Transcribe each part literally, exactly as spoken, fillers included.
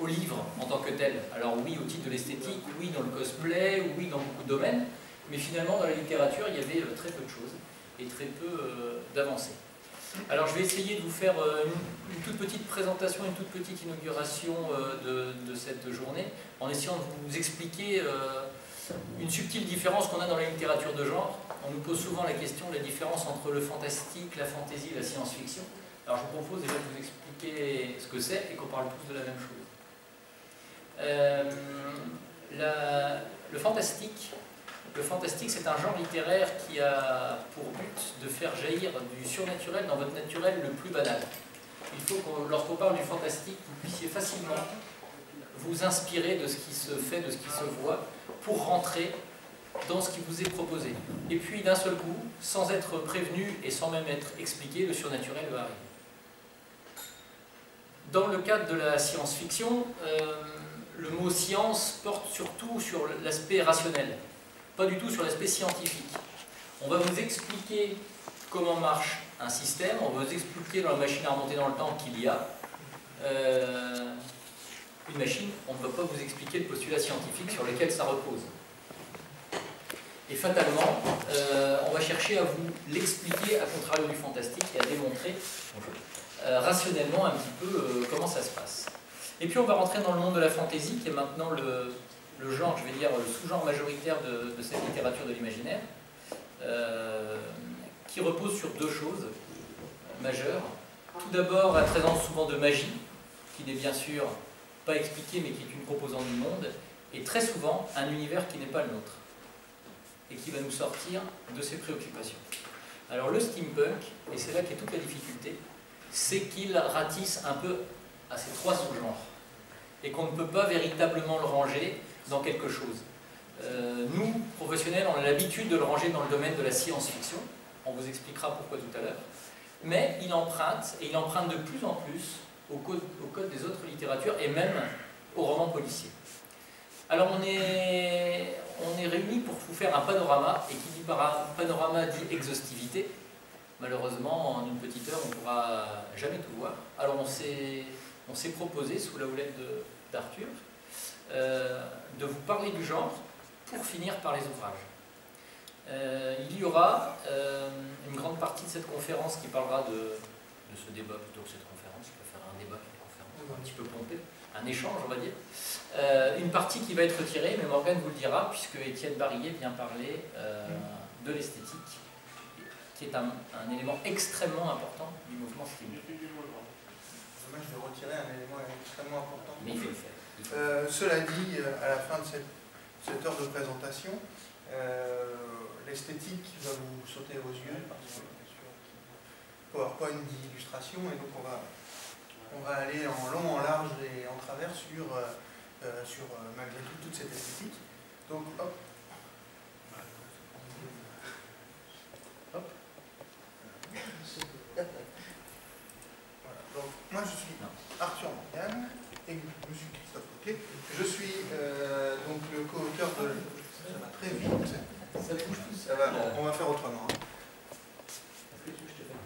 au livre en tant que tel. Alors oui, au titre de l'esthétique, oui dans le cosplay, oui dans beaucoup de domaines, mais finalement dans la littérature, il y avait très peu de choses et très peu euh, d'avancées. Alors je vais essayer de vous faire euh, une, une toute petite présentation, une toute petite inauguration euh, de, de cette journée, en essayant de vous expliquer euh, une subtile différence qu'on a dans la littérature de genre. On nous pose souvent la question de la différence entre le fantastique, la fantaisie et la science-fiction. Alors je vous propose déjà de vous expliquer ce que c'est et qu'on parle tous de la même chose. Euh, la, le fantastique, le fantastique c'est un genre littéraire qui a pour but de faire jaillir du surnaturel dans votre naturel le plus banal. Il faut que lorsqu'on parle du fantastique, vous puissiez facilement vous inspirer de ce qui se fait, de ce qui se voit, pour rentrer dans ce qui vous est proposé. Et puis d'un seul coup, sans être prévenu et sans même être expliqué, le surnaturel va arriver. Dans le cadre de la science-fiction, euh, le mot science porte surtout sur l'aspect rationnel, pas du tout sur l'aspect scientifique. On va vous expliquer comment marche un système, on va vous expliquer dans la machine à remonter dans le temps qu'il y a euh, une machine, on ne va pas vous expliquer le postulat scientifique sur lequel ça repose. Et fatalement, euh, on va chercher à vous l'expliquer à contrario du fantastique et à démontrer euh, rationnellement un petit peu euh, comment ça se passe. Et puis on va rentrer dans le monde de la fantaisie, qui est maintenant le, le genre, je vais dire, le sous-genre majoritaire de, de cette littérature de l'imaginaire, euh, qui repose sur deux choses majeures. Tout d'abord, la présence souvent de magie, qui n'est bien sûr pas expliquée, mais qui est une composante du monde, et très souvent un univers qui n'est pas le nôtre, et qui va nous sortir de ses préoccupations. Alors le steampunk, et c'est là qu'est toute la difficulté, c'est qu'il ratisse un peu à ces trois sous-genres, et qu'on ne peut pas véritablement le ranger dans quelque chose. Euh, nous, professionnels, on a l'habitude de le ranger dans le domaine de la science-fiction, on vous expliquera pourquoi tout à l'heure, mais il emprunte, et il emprunte de plus en plus au code, au code des autres littératures, et même aux romans policiers. Alors on est, on est réunis pour vous faire un panorama, et qui dit panorama dit exhaustivité. Malheureusement, en une petite heure, on ne pourra jamais tout voir. Alors on s'est on s'est proposé, sous la houlette d'Arthur, euh, de vous parler du genre pour finir par les ouvrages. Euh, il y aura euh, une grande partie de cette conférence qui parlera de, de ce débat plutôt que cette conférence. Je préfère un débat qu'une conférence, un petit peu pompé, un échange on va dire. Euh, une partie qui va être retirée, mais Morgane vous le dira, puisque Étienne Barillet vient parler euh, de l'esthétique, qui est un, un élément extrêmement important du mouvement steampunk. Moi, je vais retirer un élément extrêmement important. Mais il faut le faire. Il faut euh, cela dit, à la fin de cette, cette heure de présentation, euh, l'esthétique va vous sauter aux yeux parce que sur PowerPoint d'illustration, et donc on va, on va aller en long, en large et en travers sur, euh, sur euh, malgré tout toute cette esthétique. Donc, hop. Hop. Donc, moi je suis Arthur Morgane et je suis Christophe Coquet. Je suis euh, donc le co-auteur de. Ça va très vite. Ça bouge tout. Ça va, on, on va faire autrement. Hein. Est-ce que tu veux que je te fasse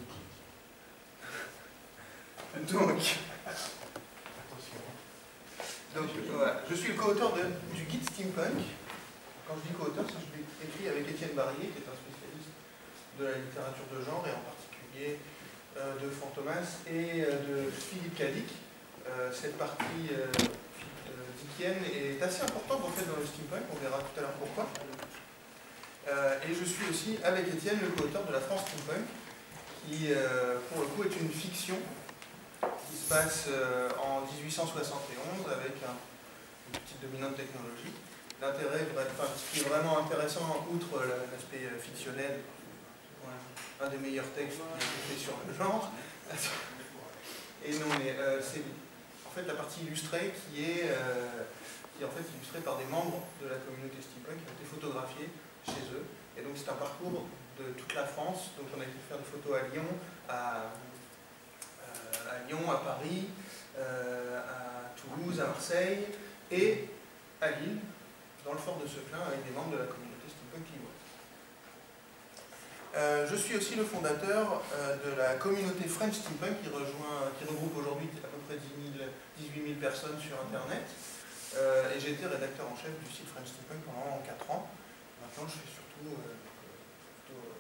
des Donc, attention. Donc voilà, je suis le co-auteur du guide steampunk. Quand je dis co-auteur, c'est que je l'ai écrit avec Étienne Barillet, qui est un spécialiste de la littérature de genre et en particulier de Fantomas et de Philippe Cadic. Euh, cette partie euh, dickienne est assez importante en fait dans le steampunk, on verra tout à l'heure pourquoi. Euh, et je suis aussi avec Étienne le co-auteur de la France steampunk, qui euh, pour le coup est une fiction qui se passe euh, en mille huit cent soixante et onze avec un, une petite dominante technologie. L'intérêt, enfin, ce qui est vraiment intéressant, outre l'aspect fictionnel, un des meilleurs textes qui a été fait sur le genre. Et non, mais euh, c'est en fait la partie illustrée qui est, euh, qui est en fait illustrée par des membres de la communauté steampunk qui ont été photographiés chez eux. Et donc c'est un parcours de toute la France. Donc on a été faire des photos à Lyon, à, euh, à Lyon, à Paris, euh, à Toulouse, à Marseille et à Lille, dans le fort de Seclin, avec des membres de la communauté steampunk lilloise. Euh, je suis aussi le fondateur euh, de la communauté French Steampunk qui, rejoint, qui regroupe aujourd'hui à peu près dix-huit mille personnes sur Internet. Euh, et j'ai été rédacteur en chef du site French Steampunk pendant quatre ans. Maintenant, je fais surtout euh, plutôt, euh,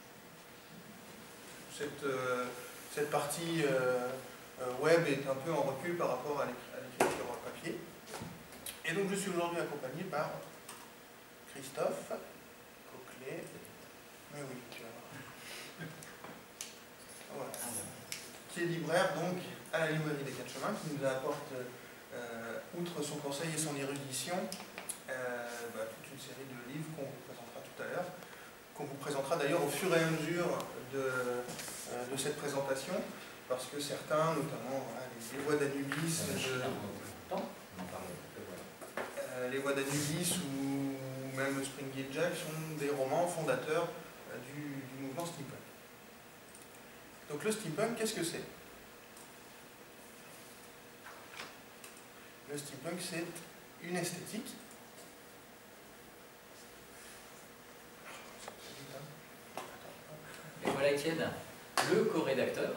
cette, euh, cette partie euh, web est un peu en recul par rapport à l'écriture papier. Et donc, je suis aujourd'hui accompagné par Christophe Coquelet. Mais oui, tu vas voir. Voilà. Qui est libraire donc à la librairie des Quatre Chemins, qui nous apporte, euh, outre son conseil et son érudition, euh, bah, toute une série de livres qu'on vous présentera tout à l'heure, qu'on vous présentera d'ailleurs au fur et à mesure de, euh, de cette présentation, parce que certains, notamment voilà, les, les voix d'Anubis, de, euh, les voix d'Anubis ou même Spring-Gate Jack sont des romans fondateurs euh, du, du mouvement steampunk. Donc le steampunk, qu'est-ce que c'est? Le steampunk, c'est une esthétique. Et voilà Étienne, le co-rédacteur.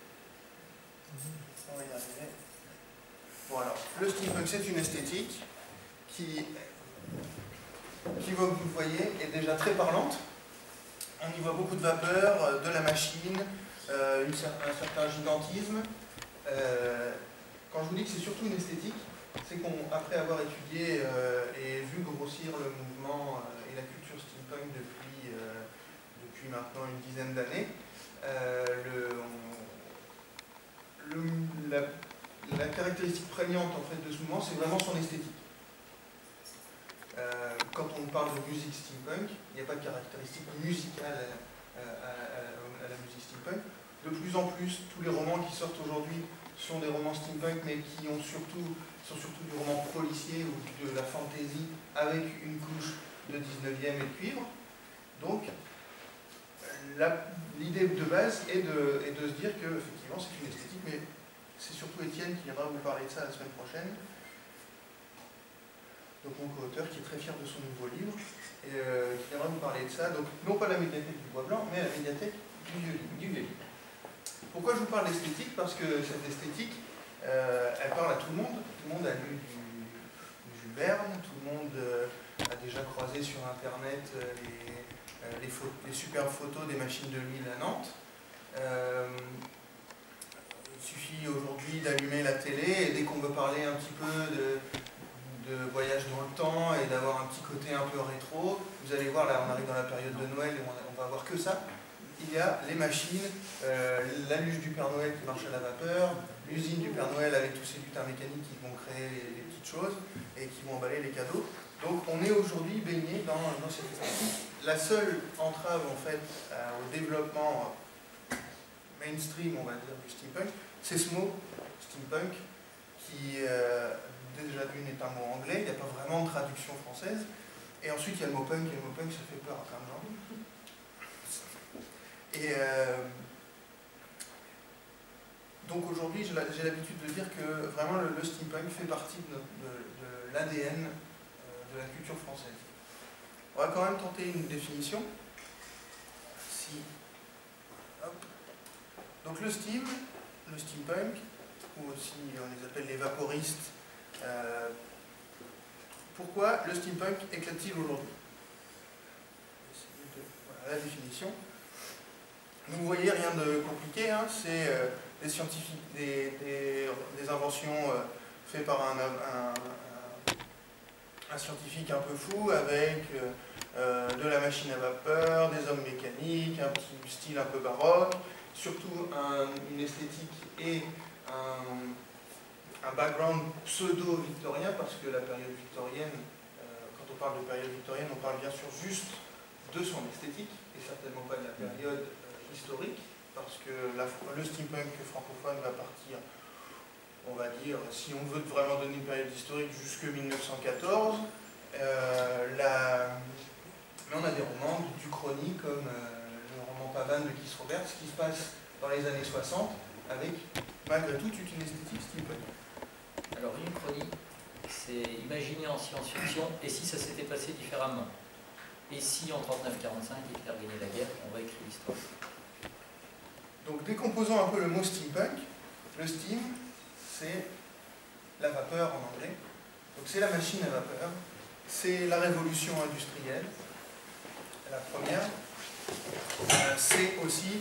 On va y arriver. Bon alors, le steampunk, c'est une esthétique qui, qui, vous le voyez, est déjà très parlante. On y voit beaucoup de vapeur, de la machine, euh, une, un certain gigantisme. Euh, quand je vous dis que c'est surtout une esthétique, c'est qu'après avoir étudié euh, et vu grossir le mouvement euh, et la culture steampunk depuis, euh, depuis maintenant une dizaine d'années, euh, le, le, la, la caractéristique prégnante en fait, de ce mouvement, c'est vraiment son esthétique. Euh, quand on parle de musique steampunk, il n'y a pas de caractéristique musicale à, à, à, à la musique steampunk. De plus en plus, tous les romans qui sortent aujourd'hui sont des romans steampunk, mais qui ont surtout, sont surtout du roman policier ou de la fantasy avec une couche de dix-neuvième et de cuivre. Donc, l'idée de base est de, est de se dire que effectivement c'est une esthétique, mais c'est surtout Étienne qui viendra vous parler de ça la semaine prochaine. Donc mon co-auteur qui est très fier de son nouveau livre et euh, qui viendra vous parler de ça. Donc non pas la médiathèque du Bois Blanc, mais la médiathèque du Vieux Livre. Du Vieux Livre. Pourquoi je vous parle d'esthétique? Parce que cette esthétique, euh, elle parle à tout le monde. Tout le monde a lu du, du Jules Verne, tout le monde euh, a déjà croisé sur Internet euh, les, euh, les, les superbes photos des machines de Lille à Nantes. Euh, il suffit aujourd'hui d'allumer la télé et dès qu'on veut parler un petit peu de, de voyage dans le temps et d'avoir un petit côté un peu rétro, vous allez voir, là on arrive dans la période de Noël et on, on va avoir que ça. Il y a les machines, euh, la luge du Père Noël qui marche à la vapeur, l'usine du Père Noël avec tous ces lutins mécaniques qui vont créer les, les petites choses et qui vont emballer les cadeaux. Donc on est aujourd'hui baigné dans, dans cette esthétique. La seule entrave en fait euh, au développement mainstream, on va dire, du steampunk, c'est ce mot steampunk qui euh, déjà d'une est un mot anglais, il n'y a pas vraiment de traduction française. Et ensuite il y a le mot punk, et le mot punk ça fait peur à plein de gens. Et euh, donc aujourd'hui, j'ai l'habitude de dire que vraiment le, le steampunk fait partie de, de, de l'A D N euh, de la culture française. On va quand même tenter une définition. Si, hop. Donc le steam, le steampunk, ou aussi on les appelle les vaporistes. Euh, pourquoi le steampunk éclate-t-il aujourd'hui? Voilà la définition. Vous voyez, rien de compliqué, hein, c'est euh, des scientifiques, des, des, des inventions euh, faites par un, un, un, un scientifique un peu fou avec euh, de la machine à vapeur, des hommes mécaniques, un petit style un peu baroque, surtout un, une esthétique et un, un background pseudo-victorien, parce que la période victorienne, euh, quand on parle de période victorienne, on parle bien sûr juste de son esthétique et certainement pas de la période historique, parce que la, le steampunk francophone va partir, on va dire, si on veut vraiment donner une période historique, jusque mille neuf cent quatorze. Euh, la... Mais on a des romans du Chrony, comme euh, le roman Pavane de Keith Roberts, qui se passe dans les années soixante, avec malgré tout toute une esthétique steampunk. Alors une Chrony, c'est imaginer en science-fiction, et si ça s'était passé différemment? Et si en trente-neuf quarante-cinq Hitler gagnait la guerre, on va écrire l'histoire. Donc décomposons un peu le mot steampunk. Le steam, c'est la vapeur en anglais. Donc c'est la machine à vapeur. C'est la révolution industrielle, la première. Euh, c'est aussi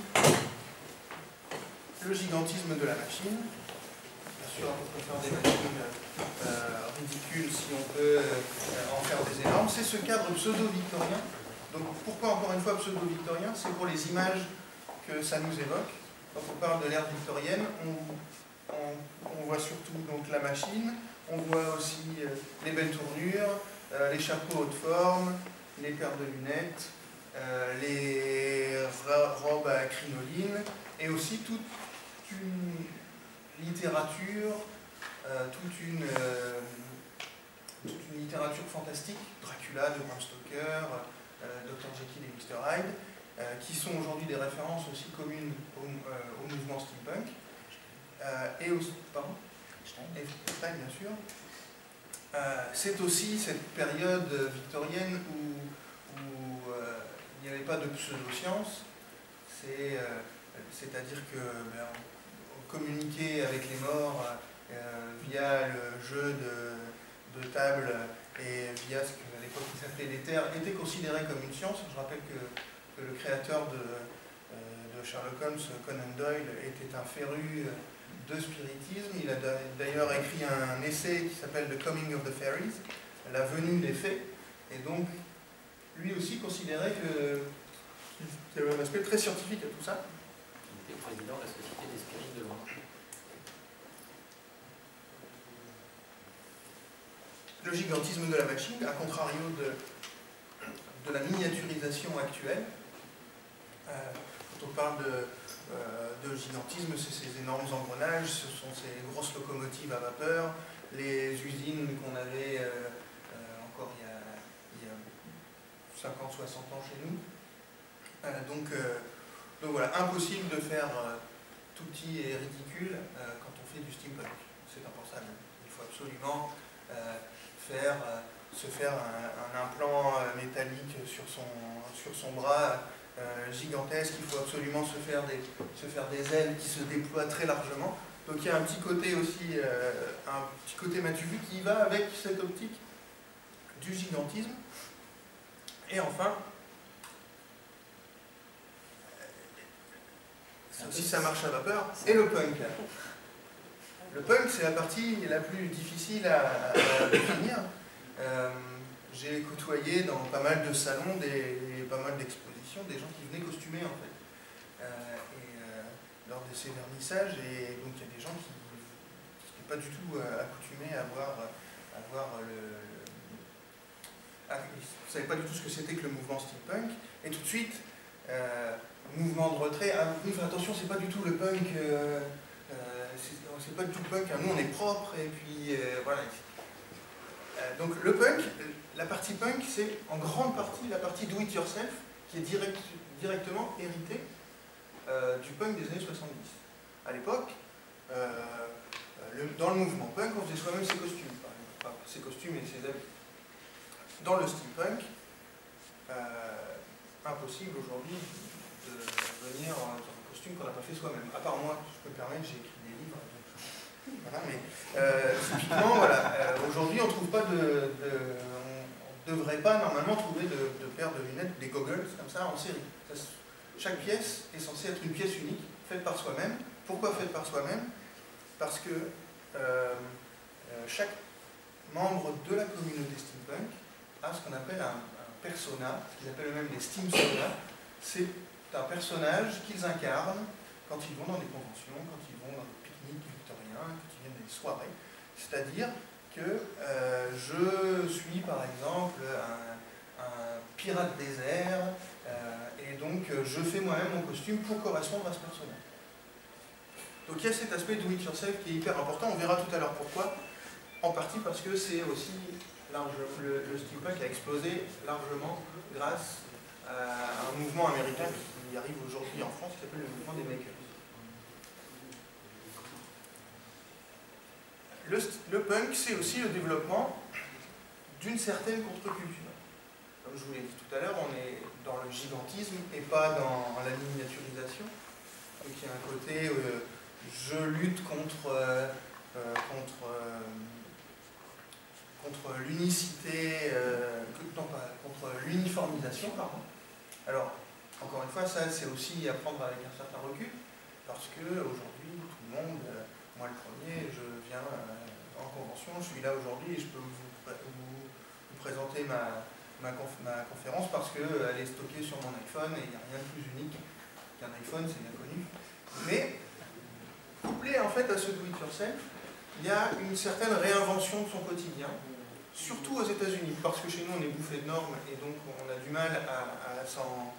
le gigantisme de la machine. Bien sûr, on peut faire des machines euh, ridicules si on peut euh, en faire des énormes. C'est ce cadre pseudo-victorien. Donc pourquoi encore une fois pseudo-victorien? C'est pour les images que ça nous évoque. Quand on parle de l'ère victorienne, on, on, on voit surtout donc la machine, on voit aussi euh, les belles tournures, euh, les chapeaux haute forme, les paires de lunettes, euh, les robes à crinoline, et aussi toute une littérature, euh, toute, une, euh, toute une littérature fantastique, Dracula de Bram Stoker, euh, docteur Jekyll et mister Hyde, euh, qui sont aujourd'hui des références aussi communes au, euh, au mouvement steampunk, euh, et aussi, pardon, et Stein, bien sûr. Euh, c'est aussi cette période victorienne où, où euh, il n'y avait pas de pseudo-science, c'est, euh, c'est-à-dire que ben, on communiquait avec les morts euh, via le jeu de, de table et via ce qu'à l'époque il s'appelait l'éther, était considéré comme une science. Je rappelle que, que le créateur de, euh, de Sherlock Holmes, Conan Doyle, était un féru de spiritisme. Il a d'ailleurs écrit un essai qui s'appelle The Coming of the Fairies, la venue des fées, et donc lui aussi considérait que qu'il y avait un aspect très scientifique à tout ça. Il était président de la Société des spirites de Londres. Le gigantisme de la machine, à contrario de, de la miniaturisation actuelle. Euh, quand on parle de, euh, de gigantisme, c'est ces énormes engrenages, ce sont ces grosses locomotives à vapeur, les usines qu'on avait euh, euh, encore il y, a, il y a cinquante soixante ans chez nous. Euh, donc, euh, donc voilà, impossible de faire euh, tout petit et ridicule euh, quand on fait du steampunk. C'est impensable. Il faut absolument euh, faire, euh, se faire un, un implant euh, métallique sur son, sur son bras euh, gigantesque. Il faut absolument se faire, des, se faire des ailes qui se déploient très largement. Donc il y a un petit côté aussi, euh, un petit côté matu vu qui va avec cette optique du gigantisme. Et enfin, ça aussi ça marche à vapeur, et le punk. Le punk, c'est la partie la plus difficile à, à définir. Euh, J'ai côtoyé dans pas mal de salons, des, pas mal d'expositions, des gens qui venaient costumés en fait. Euh, et, euh, lors de ces vernissages, et donc il y a des gens qui n'étaient pas du tout euh, accoutumés à voir, à voir le... le ah, ils ne savaient pas du tout ce que c'était que le mouvement steampunk, et tout de suite, euh, mouvement de retrait, ah oui, attention, c'est pas du tout le punk... Euh, Euh, c'est pas du tout punk, hein. Nous on est propre et puis euh, voilà. Euh, donc le punk, la partie punk, c'est en grande partie la partie do it yourself qui est direct, directement héritée euh, du punk des années soixante-dix. À l'époque, euh, le, dans le mouvement punk, on faisait soi-même ses costumes, enfin, ses costumes et ses habits. Dans le steampunk, euh, impossible aujourd'hui de venir en costume qu'on n'a pas fait soi-même. À part moi, je peux me permettre, j'ai écrit des livres. Voilà, mais euh, typiquement, voilà, euh, aujourd'hui, on trouve pas de, de on ne devrait pas normalement trouver de, de paires de lunettes, des goggles comme ça en série. Ça, chaque pièce est censée être une pièce unique, faite par soi-même. Pourquoi faite par soi-même? Parce que euh, chaque membre de la communauté steampunk a ce qu'on appelle un, un persona, ce qu'ils appellent eux-mêmes les steamsona. C'est un personnage qu'ils incarnent quand ils vont dans des conventions, quand ils vont dans des pique-niques victoriens, quand ils viennent dans des soirées. C'est-à-dire que euh, je suis par exemple un, un pirate désert euh, et donc je fais moi-même mon costume pour correspondre à ce personnage. Donc il y a cet aspect do it yourself qui est hyper important, on verra tout à l'heure pourquoi, en partie parce que c'est aussi large, le, le steampunk a explosé largement grâce à un mouvement américain qui arrive aujourd'hui en France qui s'appelle le mouvement des makers. Le, le punk, c'est aussi le développement d'une certaine contre-culture. comme je vous l'ai dit tout à l'heure, on est dans le gigantisme et pas dans la miniaturisation. Donc il y a un côté, euh, je lutte contre, euh, euh, contre, euh, contre l'unicité, euh, non pas, contre l'uniformisation, pardon. Alors, encore une fois, ça c'est aussi à prendre avec un certain recul, parce que aujourd'hui, tout le monde, euh, moi le premier, je viens euh, en convention, je suis là aujourd'hui et je peux vous, vous, vous présenter ma, ma, conf, ma conférence parce qu'elle est stockée sur mon iPhone et il n'y a rien de plus unique qu'un iPhone, c'est bien connu. Mais, couplé en fait à ce do-it-yourself, il y a une certaine réinvention de son quotidien, surtout aux États-Unis, parce que chez nous on est bouffé de normes et donc on a du mal à, à s'en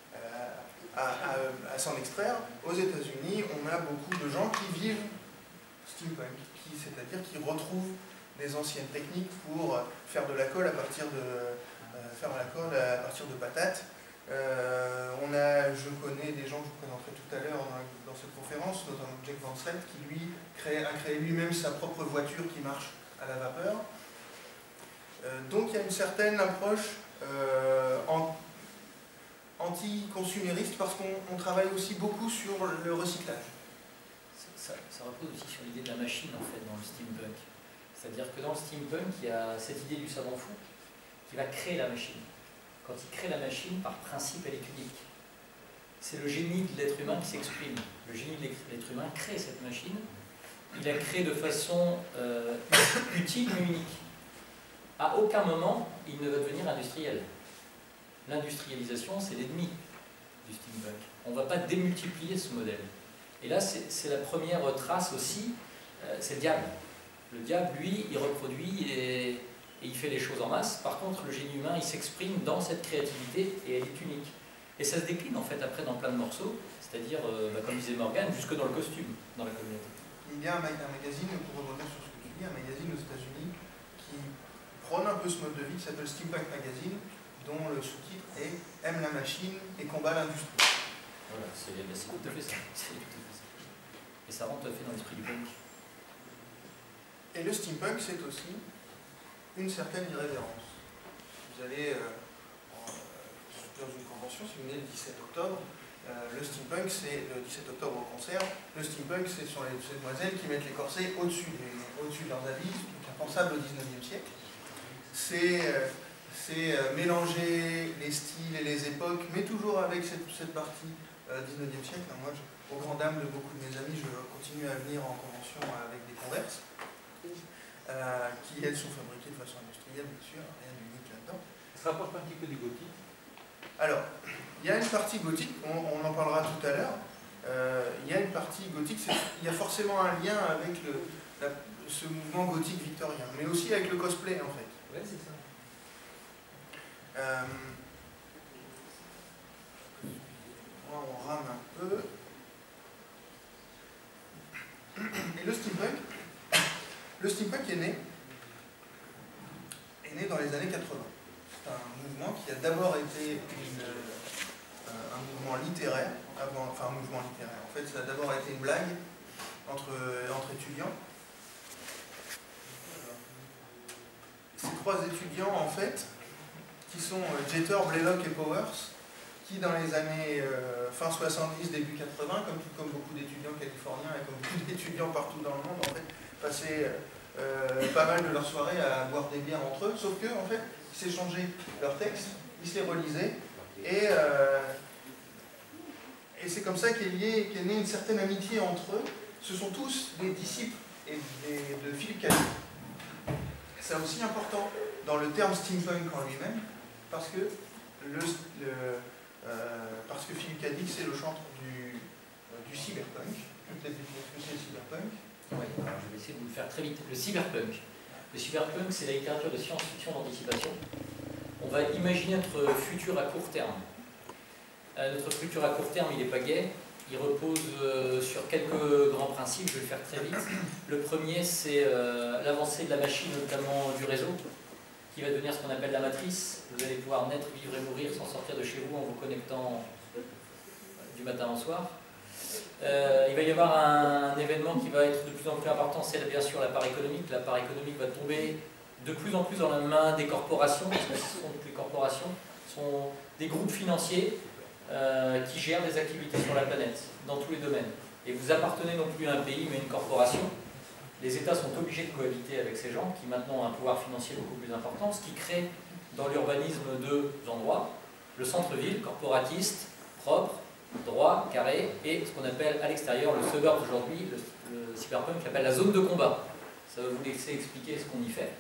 à, à, à s'en extraire. Aux États-Unis, on a beaucoup de gens qui vivent steampunk, qui, c'est-à-dire qui retrouvent des anciennes techniques pour faire de la colle à partir de, euh, faire de la colle à partir de patates. Euh, on a, je connais des gens que je vous présenterai tout à l'heure dans, dans cette conférence, notamment Jack Van Sret, qui lui crée, a créé lui-même sa propre voiture qui marche à la vapeur. Euh, donc il y a une certaine approche euh, en, anti-consumériste parce qu'on travaille aussi beaucoup sur le recyclage. Ça, ça, ça repose aussi sur l'idée de la machine en fait dans le steampunk. C'est-à-dire que dans le steampunk, il y a cette idée du savant fou qui va créer la machine. Quand il crée la machine, par principe, elle est unique. C'est le génie de l'être humain qui s'exprime. Le génie de l'être humain crée cette machine. Il la crée de façon euh, utile mais unique. À aucun moment, il ne va devenir industriel. L'industrialisation, c'est l'ennemi du steampunk. On ne va pas démultiplier ce modèle. Et là, c'est la première trace aussi, euh, c'est le diable. Le diable, lui, il reproduit et, et il fait les choses en masse. Par contre, le génie humain, il s'exprime dans cette créativité et elle est unique. Et ça se décline en fait après dans plein de morceaux, c'est-à-dire, euh, bah, comme disait Morgane, jusque dans le costume, dans la communauté. Il y a un, un magazine, pour revenir sur ce que tu dis, un magazine aux États-Unis qui prône un peu ce mode de vie qui s'appelle Steampunk Magazine, dont le sous-titre est « Aime la machine et combat l'industrie ». Voilà, c'est tout à fait ça. Et ça rentre tout à fait dans l'esprit du punk. Et le steampunk, c'est aussi une certaine irrévérence. Vous allez euh, en, euh, dans une convention, si vous venez le dix-sept octobre, euh, le steampunk, c'est le dix-sept octobre au concert, le steampunk, c'est sur les, ces demoiselles qui mettent les corsets au-dessus au-dessus de leurs habits, impensable au dix-neuvième siècle. C'est euh, euh, mélanger les styles et les époques, mais toujours avec cette, cette partie euh, dix-neuvième siècle. Moi, je, aux grandes dames de beaucoup de mes amis, je continue à venir en convention avec des Converse. Euh, qui elles sont fabriquées de façon industrielle, bien sûr, rien d'unique là-dedans. Ça se rapproche pas un petit peu du gothique? Alors, il y a une partie gothique, on, on en parlera tout à l'heure. Euh, il y a une partie gothique, il y a forcément un lien avec le, la, ce mouvement gothique victorien, mais aussi avec le cosplay en fait. Oui, c'est ça. Euh, moi, on rame un peu. Et le steampunk Le steampunk est né, est né dans les années quatre-vingts. C'est un mouvement qui a d'abord été une, euh, un mouvement littéraire, avant, enfin un mouvement littéraire. En fait, ça a d'abord été une blague entre, entre étudiants. Ces trois étudiants, en fait, qui sont Jeter, Blaylock et Powers, qui dans les années euh, fin soixante-dix, début quatre-vingts, comme, comme beaucoup d'étudiants californiens et comme beaucoup d'étudiants partout dans le monde, en fait, passaient euh, pas mal de leur soirée à boire des bières entre eux, sauf que en fait, ils s'échangeaient leurs textes, ils se les relisaient, et, euh, et c'est comme ça qu'est qu'est née une certaine amitié entre eux. Ce sont tous des disciples et des, de Philip K. Dick. C'est aussi important dans le terme steampunk en lui-même, parce que, le, le, euh, parce que Philip K. Dick, c'est le chantre du, euh, du cyberpunk. Peut-être ce que c'est le cyberpunk. Oui, alors je vais essayer de vous le faire très vite. Le cyberpunk. Le cyberpunk, c'est la littérature de science-fiction d'anticipation. On va imaginer notre futur à court terme. Euh, notre futur à court terme, il n'est pas gai. Il repose euh, sur quelques grands principes, je vais le faire très vite. Le premier, c'est euh, l'avancée de la machine, notamment du réseau, qui va devenir ce qu'on appelle la matrice. Vous allez pouvoir naître, vivre et mourir sans sortir de chez vous en vous connectant du matin au soir. Euh, il va y avoir un, un événement qui va être de plus en plus important, c'est bien sûr la part économique. La part économique va tomber de plus en plus dans la main des corporations, parce que ce sont les corporations, sont des groupes financiers euh, qui gèrent des activités sur la planète, dans tous les domaines. Et vous appartenez non plus à un pays, mais à une corporation. Les États sont obligés de cohabiter avec ces gens qui maintenant ont un pouvoir financier beaucoup plus important, ce qui crée dans l'urbanisme deux endroits, le centre-ville, corporatiste, propre, droit, carré, et ce qu'on appelle à l'extérieur, le suburb aujourd'hui, le, le cyberpunk, qui appelle la zone de combat. Ça va vous laisser expliquer ce qu'on y fait.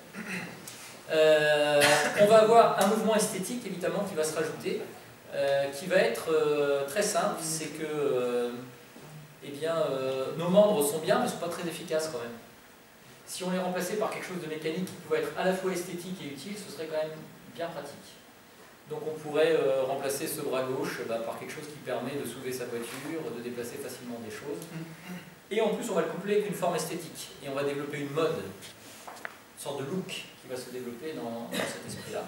Euh, on va avoir un mouvement esthétique, évidemment, qui va se rajouter, euh, qui va être euh, très simple, c'est que euh, eh bien, euh, nos membres sont bien, mais ne sont pas très efficaces quand même. Si on les remplaçait par quelque chose de mécanique qui pouvait être à la fois esthétique et utile, ce serait quand même bien pratique. Donc on pourrait euh, remplacer ce bras gauche bah, par quelque chose qui permet de soulever sa voiture, de déplacer facilement des choses. Et en plus on va le coupler avec une forme esthétique. Et on va développer une mode, une sorte de look qui va se développer dans, dans cet esprit-là.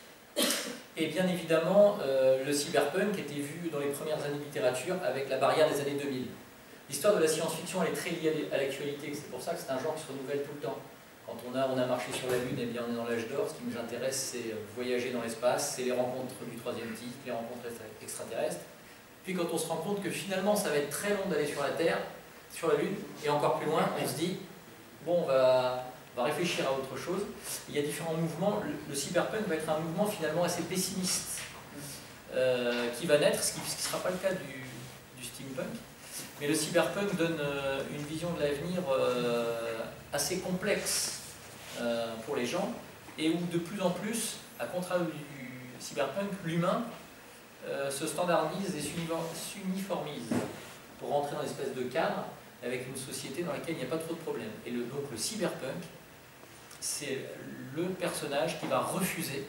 Et bien évidemment, euh, le cyberpunk était vu dans les premières années de littérature avec la barrière des années deux mille. L'histoire de la science-fiction elle est très liée à l'actualité, c'est pour ça que c'est un genre qui se renouvelle tout le temps. Quand on a, on a marché sur la Lune, eh bien on est dans l'âge d'or. Ce qui nous intéresse, c'est voyager dans l'espace, c'est les rencontres du troisième type, les rencontres extraterrestres. Puis quand on se rend compte que finalement ça va être très long d'aller sur la Terre, sur la Lune, et encore plus loin, on se dit, bon, on va, on va réfléchir à autre chose. Il y a différents mouvements. Le, le cyberpunk va être un mouvement finalement assez pessimiste euh, qui va naître, ce qui ne sera pas le cas du, du steampunk. Mais le cyberpunk donne euh, une vision de l'avenir euh, assez complexe euh, pour les gens, et où de plus en plus, à contrario du cyberpunk, l'humain euh, se standardise et s'uniformise pour rentrer dans une espèce de cadre avec une société dans laquelle il n'y a pas trop de problèmes. Et le, donc le cyberpunk, c'est le personnage qui va refuser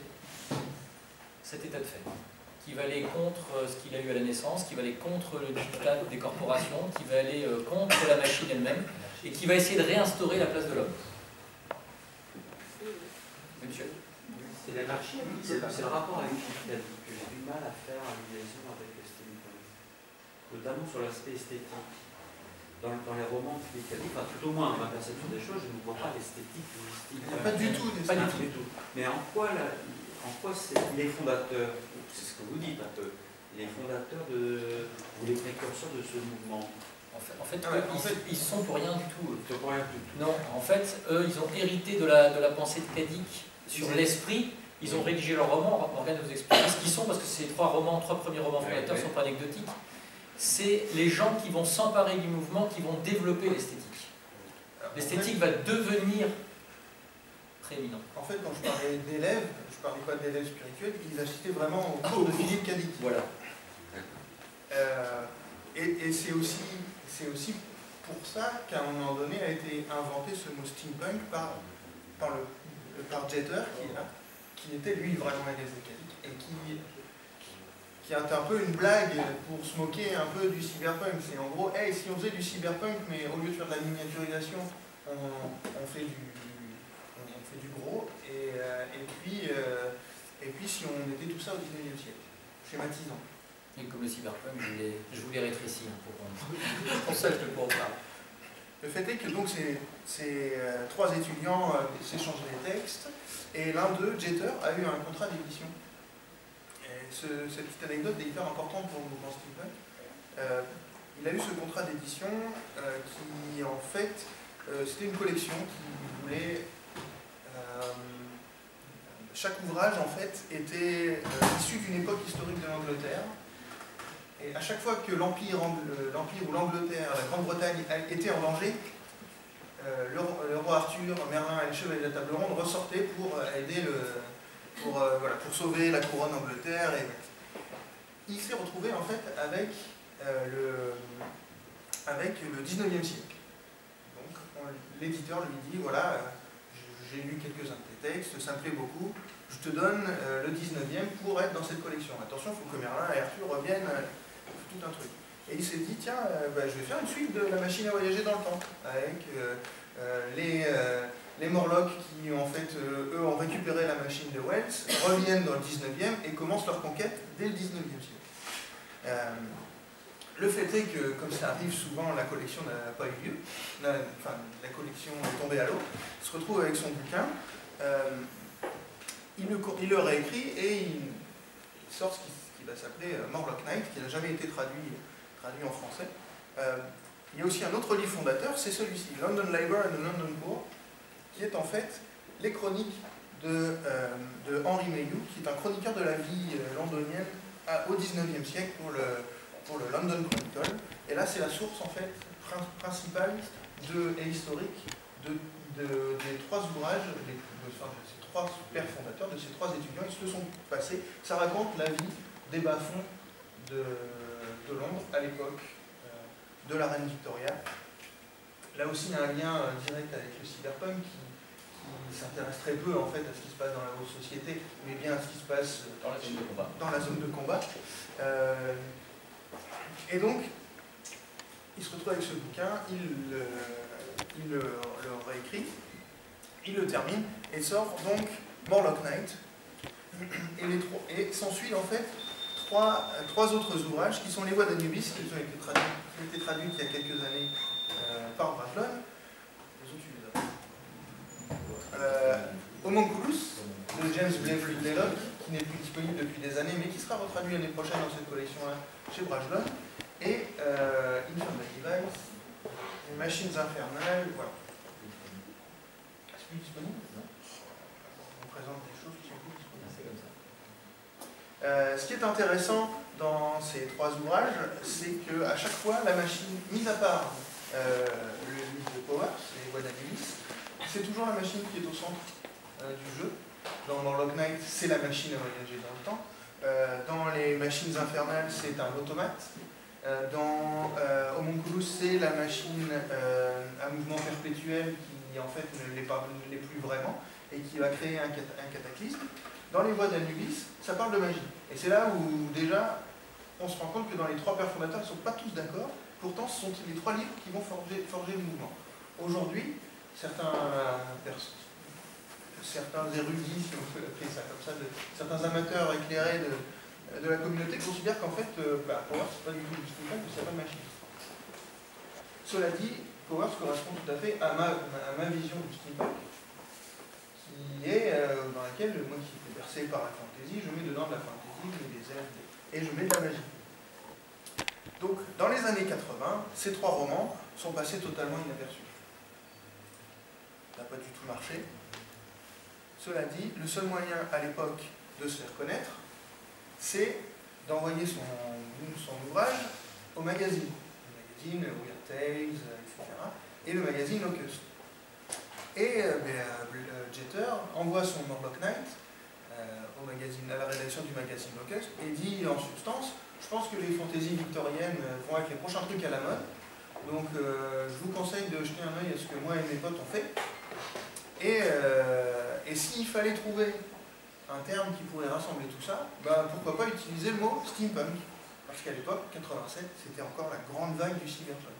cet état de fait, qui va aller contre ce qu'il a eu à la naissance, qui va aller contre le diktat des corporations, qui va aller contre la machine elle-même, et qui va essayer de réinstaurer la place de l'homme. Monsieur. C'est l'anarchie, c'est le rapport avec Hitler que j'ai du mal à faire en liaison avec le steampunk, notamment sur l'aspect esthétique. Dans, dans les romans mécaniques, enfin, tout au moins, ma perception des choses, je ne vois pas l'esthétique du steampunk. Pas du tout, pas du tout. tout. Mais en quoi, la, en quoi les fondateurs, c'est ce que vous dites un peu, les fondateurs de, ou les précurseurs de ce mouvement? En fait, en fait, ah ouais, eux, en ils, fait, ils sont pour rien du tout. Ils sont pour rien du tout. Non, en fait, eux, ils ont hérité de la, de la pensée de Kadik sur l'esprit. Ils ont rédigé leurs romans. Morgane vous expliquer ce qu'ils sont, parce que ces trois romans, trois premiers romans fondateurs ne sont pas anecdotiques. C'est les gens qui vont s'emparer du mouvement, qui vont développer l'esthétique. L'esthétique va devenir prééminent. En fait, quand je parlais d'élèves, je ne parlais pas d'élèves spirituels, ils assistaient vraiment au cours de Philippe Kadik. Voilà. Euh, et et c'est aussi, c'est aussi pour ça qu'à un moment donné a été inventé ce mot steampunk par, par, le, par Jeter, qui, qui était lui vraiment un élève de Kadik, et qui, qui est un peu une blague pour se moquer un peu du cyberpunk. C'est en gros, hey, si on faisait du cyberpunk, mais au lieu de faire de la miniaturisation, on, on, fait, du, on, on fait du gros, et, euh, et, puis, euh, et puis si on était tout ça au dix-neuvième siècle, schématisant. Et comme le cyberpunk, je voulais, je voulais rétrécir pour qu'on sache de quoi on parle. Le fait est que donc ces, ces euh, trois étudiants euh, s'échangent des textes, et l'un d'eux, Jeter, a eu un contrat d'édition. Ce, cette petite anecdote est hyper importante pour le mouvement steampunk. Euh, il a eu ce contrat d'édition euh, qui, en fait, euh, c'était une collection qui voulait... Euh, chaque ouvrage, en fait, était euh, issu d'une époque historique de l'Angleterre. Et à chaque fois que l'Empire ou l'Angleterre, la Grande-Bretagne était en danger, euh, le, le roi Arthur, Merlin et les chevaliers de la Table Ronde ressortaient pour aider le... Pour, euh, voilà, pour sauver la couronne Angleterre. Et il s'est retrouvé en fait avec, euh, le, avec le dix-neuvième siècle. Donc l'éditeur lui dit, voilà, euh, j'ai lu quelques-uns de tes textes, ça me plaît beaucoup, je te donne euh, le dix-neuvième pour être dans cette collection. Attention, il faut que Merlin et Arthur reviennent, euh, tout un truc. Et il s'est dit, tiens, euh, bah, je vais faire une suite de la machine à voyager dans le temps, avec euh, euh, les... Euh, Les Morlocks qui, en fait, euh, eux, ont récupéré la machine de Wells, reviennent dans le dix-neuvième et commencent leur conquête dès le dix-neuvième siècle. Euh, le fait est que, comme ça arrive souvent, la collection n'a pas eu lieu, la, enfin, la collection est tombée à l'eau, se retrouve avec son bouquin, euh, il, le, il le réécrit et il, il sort ce qui, ce qui va s'appeler Morlock Knight, qui n'a jamais été traduit, traduit en français. Euh, il y a aussi un autre livre fondateur, c'est celui-ci, London Labour and the London Poor, qui est en fait les chroniques de, euh, de Henry Mayhew, qui est un chroniqueur de la vie euh, londonienne à, au dix-neuvième siècle pour le, pour le London Chronicle. Et là, c'est la source en fait principale de, et historique de, de, des trois ouvrages, les, de, enfin, de ces trois pères fondateurs, de ces trois étudiants. Ils se sont passés. Ça raconte la vie des bas-fonds de, de Londres à l'époque euh, de la reine Victoria. Là aussi, il y a un lien euh, direct avec le cyberpunk qui, qui s'intéresse très peu en fait à ce qui se passe dans la haute société, mais bien à ce qui se passe dans la zone de combat. Dans la zone de combat. Euh, et donc, il se retrouve avec ce bouquin, il, euh, il le, le réécrit, il le termine et sort donc Morlock Knight. Et, les trois, et s'ensuit en fait trois, trois autres ouvrages qui sont Les Voix d'Anubis, qui ont été traduits, qui ont été traduits il y a quelques années euh, par Brajlon. Les autres, tu les as. Euh, Homunculus de James Blaylock, qui n'est plus disponible depuis des années, mais qui sera retraduit l'année prochaine dans cette collection-là chez Brajlon. Et euh, Infernal Device, les Machines Infernales, voilà. Est-ce plus disponible? Non. On présente des choses qui sont plus disponibles. C'est comme ça. Euh, ce qui est intéressant dans ces trois ouvrages, c'est qu'à chaque fois, la machine, mis à part euh, le livre de Powers, les Voix d'Anubis, c'est toujours la machine qui est au centre euh, du jeu. Dans Morlock Knight, c'est la machine à voyager dans le temps. Euh, dans les Machines Infernales, c'est un automate. Euh, dans euh, Homunculus, c'est la machine euh, à mouvement perpétuel qui en fait ne l'est pas, ne l'est plus vraiment et qui va créer un, cat un cataclysme. Dans les Voix d'Anubis, ça parle de magie. Et c'est là où déjà on se rend compte que dans les trois pères fondateurs, ils ne sont pas tous d'accord. Pourtant, ce sont les trois livres qui vont forger, forger le mouvement. Aujourd'hui, certains, euh, certains érudits, si on peut appeler ça comme ça, de, certains amateurs éclairés de de la communauté considère qu'en fait, euh, bah, Powers, c'est pas du tout du steampunk, mais c'est pas de machine. Cela dit, Powers correspond tout à fait à ma, à ma vision du steampunk, qui est euh, dans laquelle, moi qui suis bercé par la fantasy, je mets dedans de la fantasy, je mets des elfes, et je mets de la magie. Donc, dans les années quatre-vingts, ces trois romans sont passés totalement inaperçus. Ça n'a pas du tout marché. Cela dit, le seul moyen à l'époque de se faire connaître, c'est d'envoyer son, son ouvrage au magazine. Le magazine Weird Tales, et cetera. Et le magazine Locust. Et euh, ben, euh, Jeter envoie son Morlock Knight euh, au magazine, à la rédaction du magazine Locust et dit en substance, je pense que les fantaisies victoriennes vont être les prochains trucs à la mode. Donc euh, je vous conseille de jeter un œil à ce que moi et mes potes ont fait. Et, euh, et s'il fallait trouver un terme qui pourrait rassembler tout ça, bah, pourquoi pas utiliser le mot steampunk, parce qu'à l'époque, quatre-vingt-sept, c'était encore la grande vague du cyberpunk.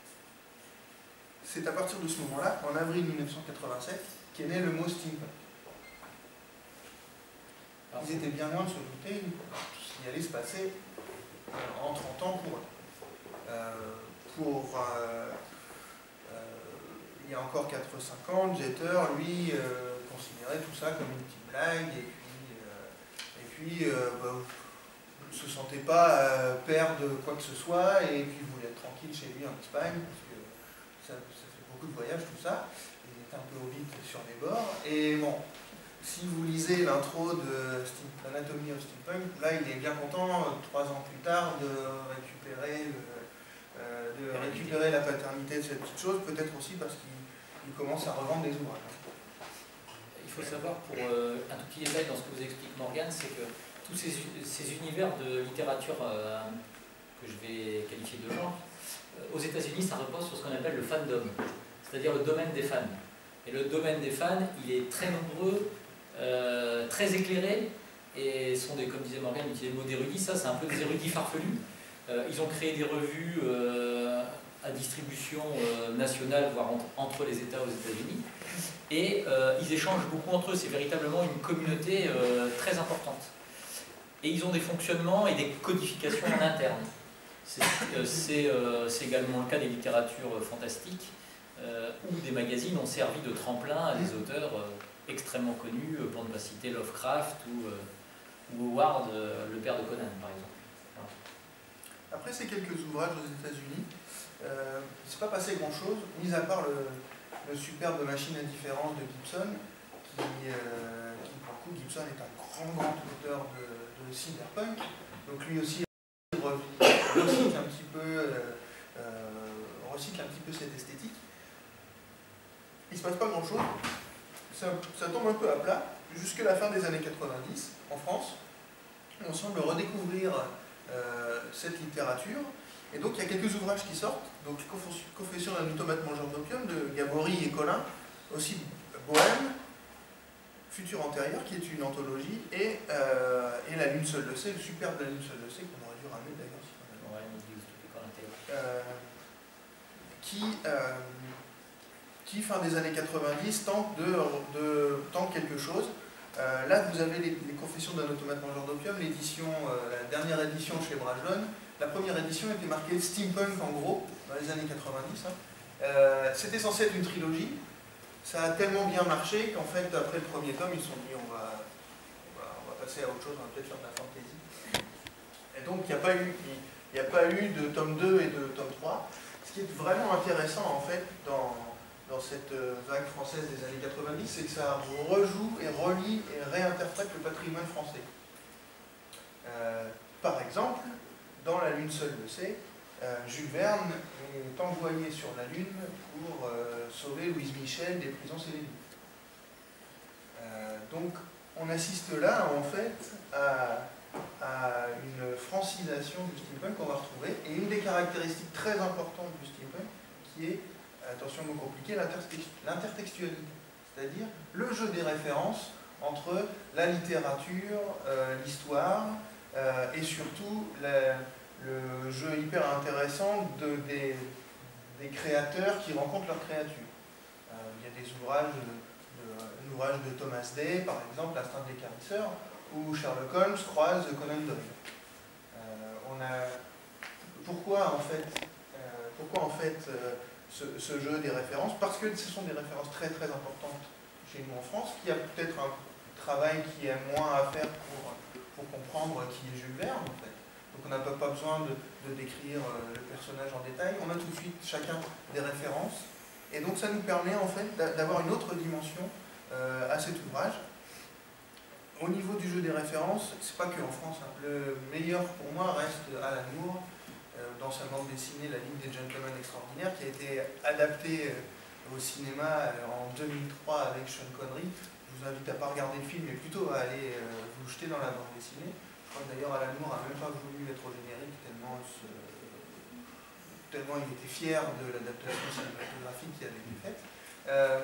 C'est à partir de ce moment-là, en avril mille neuf cent quatre-vingt-sept, qu'est né le mot steampunk. Ils étaient bien loin de se douter de ce qui allait se passer euh, en trente ans pour eux. Euh, pour euh, euh, il y a encore quatre cinq ans, Jeter, lui, euh, considérait tout ça comme une petite blague, et puis euh, bah, ne se sentait pas euh, père de quoi que ce soit, et puis voulait être tranquille chez lui en Espagne, parce que ça, ça fait beaucoup de voyages, tout ça. Il était un peu hobbit sur les bords. Et bon, si vous lisez l'intro de Anatomy of Steampunk, là il est bien content, trois ans plus tard, de récupérer, le, euh, de récupérer la paternité de cette petite chose, peut-être aussi parce qu'il commence à revendre des ouvrages. Il faut savoir, pour euh, un tout petit détail dans ce que vous explique Morgane, c'est que tous ces, ces univers de littérature euh, que je vais qualifier de genre, euh, aux États-Unis, ça repose sur ce qu'on appelle le fandom, c'est-à-dire le domaine des fans. Et le domaine des fans, il est très nombreux, euh, très éclairé, et sont des, comme disait Morgane, il utilisait le mot d'érudits, ça c'est un peu des érudits farfelus. Euh, ils ont créé des revues euh, à distribution euh, nationale, voire entre, entre les États aux États-Unis. Et euh, ils échangent beaucoup entre eux, c'est véritablement une communauté euh, très importante. Et ils ont des fonctionnements et des codifications en interne. C'est euh, euh, également le cas des littératures fantastiques, euh, où des magazines ont servi de tremplin à des auteurs euh, extrêmement connus, pour ne pas citer Lovecraft ou, ou Howard, le père de Conan, par exemple. Voilà. Après ces quelques ouvrages aux États-Unis, euh, il ne s'est pas passé grand-chose, mis à part le, le superbe Machine à différence de Gibson, qui, euh, qui pour le coup, Gibson est un grand, grand auteur de, de cyberpunk, donc lui aussi recycle un petit peu, euh, euh, recycle un petit peu cette esthétique. Il ne se passe pas grand-chose, ça, ça tombe un peu à plat, jusqu'à la fin des années quatre-vingt-dix, en France, on semble redécouvrir euh, cette littérature. Et donc il y a quelques ouvrages qui sortent, donc Confession d'un automate mangeur d'opium de Gabory et Collin, aussi Bohème, Futur antérieur, qui est une anthologie, et, euh, et La Lune seule le sait, le superbe La Lune seule le sait, qu'on aurait dû ramener d'ailleurs. Si on avait... ouais, euh, qui, euh, qui, fin des années quatre-vingt-dix, tente, de, de, tente quelque chose. Euh, là, vous avez les, les Confessions d'un automate mangeur d'opium, l'édition, euh, la dernière édition chez Brajlon. La première édition était marquée steampunk en gros, dans les années quatre-vingt-dix. Hein. Euh, C'était censé être une trilogie. Ça a tellement bien marché qu'en fait, après le premier tome, ils se sont dit on va, on va, on va passer à autre chose, on va peut-être faire de la fantasy. Et donc, il n'y a pas eu, il n'y a pas eu de tome deux et de tome trois. Ce qui est vraiment intéressant en fait dans, dans cette vague française des années quatre-vingt-dix, c'est que ça rejoue et relie et réinterprète le patrimoine français. Euh, par exemple, dans La Lune seule le sait, euh, Jules Verne est envoyé sur la Lune pour euh, sauver Louise Michel des prisons Sélénites. Euh, donc on assiste là en fait à, à une francisation du steampunk qu'on va retrouver, et une des caractéristiques très importantes du steampunk qui est, attention mot compliqué, l'intertextualité, c'est-à-dire le jeu des références entre la littérature, euh, l'histoire, euh, et surtout la, le jeu hyper intéressant de, des, des créateurs qui rencontrent leurs créatures. Euh, il y a des ouvrages, de, un ouvrage de Thomas Day, par exemple, L'instinct de l'écarisseur, où Sherlock Holmes croise Conan Doyle. Euh, on a, pourquoi en fait, euh, pourquoi en fait euh, ce, ce jeu des références? Parce que ce sont des références très très importantes chez nous en France, qui a peut-être un travail qui est moins à faire pour, pour comprendre qui est Jules Verne en fait. Donc on n'a pas, pas besoin de, de décrire euh, le personnage en détail, on a tout de suite chacun des références, et donc ça nous permet en fait d'avoir une autre dimension euh, à cet ouvrage. Au niveau du jeu des références, c'est pas que en France, hein. Le meilleur pour moi reste Alan Moore, euh, dans sa bande dessinée La Ligue des Gentlemen Extraordinaires, qui a été adaptée euh, au cinéma euh, en deux mille trois avec Sean Connery. Je vous invite à ne pas regarder le film, mais plutôt à aller euh, vous jeter dans la bande dessinée. Je crois que d'ailleurs Alan Moore n'a même pas voulu mettre au générique tellement, ce, tellement il était fier de l'adaptation cinématographique qui avait été faite. Euh,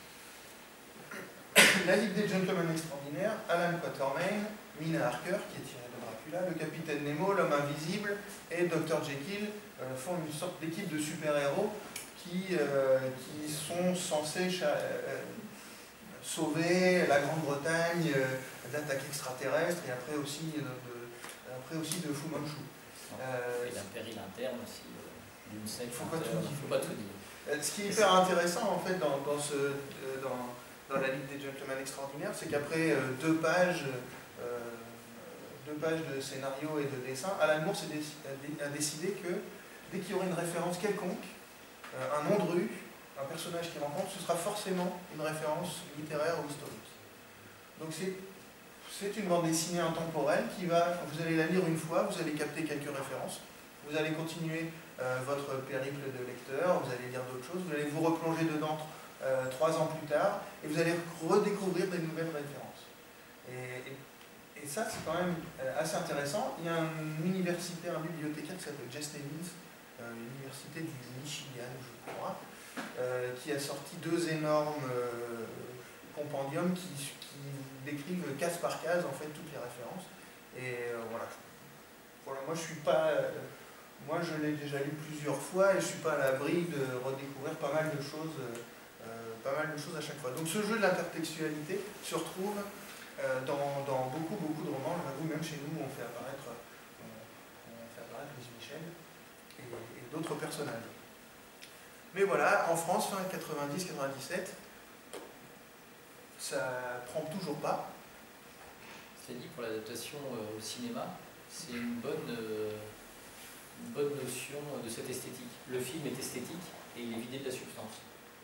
La Ligue des Gentlemen Extraordinaires, Alan Quatermain, Mina Harker, qui est tiré de Dracula, le Capitaine Nemo, l'Homme Invisible et docteur Jekyll euh, font une sorte d'équipe de super-héros qui, euh, qui sont censés euh, sauver la Grande-Bretagne euh, d'attaques extraterrestres et après aussi de, de, après aussi de Fu Manchu. Euh, et d'un péril interne aussi, euh, d'une secte. Il ne faut pas tout dire. Faut pas tout dire. Ce qui est hyper intéressant en fait dans, dans, ce, euh, dans, dans la Ligue des Gentlemen Extraordinaires, c'est qu'après euh, deux pages, euh, deux pages de scénario et de dessin, Alan Moore a décidé que dès qu'il y aurait une référence quelconque, euh, un nom de rue, un personnage qu'il rencontre, ce sera forcément une référence littéraire ou historique. Donc c'est une bande dessinée intemporelle qui va, vous allez la lire une fois, vous allez capter quelques références, vous allez continuer euh, votre périple de lecteur, vous allez lire d'autres choses, vous allez vous replonger dedans euh, trois ans plus tard, et vous allez redécouvrir des nouvelles références. Et, et, et ça, c'est quand même euh, assez intéressant. Il y a un universitaire, un bibliothécaire qui s'appelle Jess Nevins, euh, l'université du Michigan, je crois, euh, qui a sorti deux énormes euh, compendiums qui, qui décrivent case par case en fait toutes les références. Et euh, voilà. Voilà, moi je suis pas, euh, moi je l'ai déjà lu plusieurs fois et je suis pas à l'abri de redécouvrir pas mal de choses, euh, pas mal de choses à chaque fois. Donc ce jeu de l'intertextualité se retrouve euh, dans, dans beaucoup beaucoup de romans. J'avoue, même chez nous on fait apparaître, on, on fait apparaître Louise Michel et, et d'autres personnages. Mais voilà, en France, fin quatre-vingt-dix quatre-vingt-dix-sept, ça prend toujours pas. C'est dit pour l'adaptation euh, au cinéma, c'est une bonne, euh, une bonne notion de cette esthétique. Le film est esthétique et il est vidé de la substance.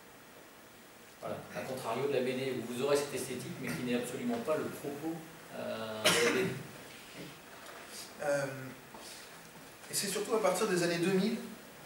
Voilà. A contrario de la B D où vous aurez cette esthétique mais qui n'est absolument pas le propos euh, de la B D. Euh, et c'est surtout à partir des années deux mille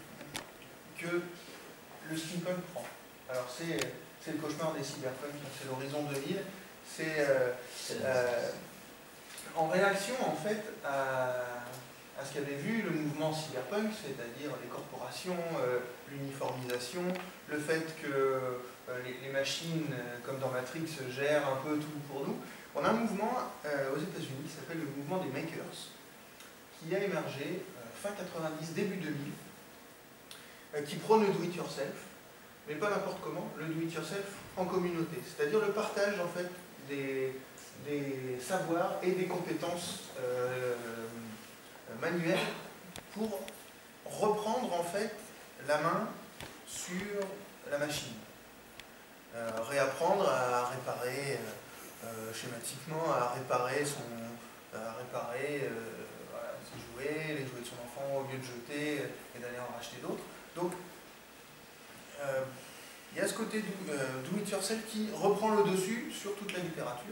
que le steampunk prend. Alors c'est c'est le cauchemar des cyberpunk, c'est l'horizon deux mille. C'est euh, euh, en réaction en fait à, à ce qu'avait vu le mouvement cyberpunk, c'est-à-dire les corporations, euh, l'uniformisation, le fait que euh, les, les machines, euh, comme dans Matrix, gèrent un peu tout pour nous. On a un mouvement euh, aux États-Unis qui s'appelle le mouvement des makers, qui a émergé euh, fin quatre-vingt-dix, début deux mille, euh, qui prône le do-it-yourself, mais pas n'importe comment, le do-it-yourself en communauté, c'est-à-dire le partage en fait des, des savoirs et des compétences euh, manuelles pour reprendre en fait la main sur la machine. Euh, réapprendre à réparer euh, schématiquement, à réparer son, à réparer euh, voilà, ses jouets, les jouets de son enfant, au lieu de jeter et d'aller en racheter d'autres. Donc, euh, il y a ce côté do, euh, do it yourself qui reprend le dessus sur toute la littérature.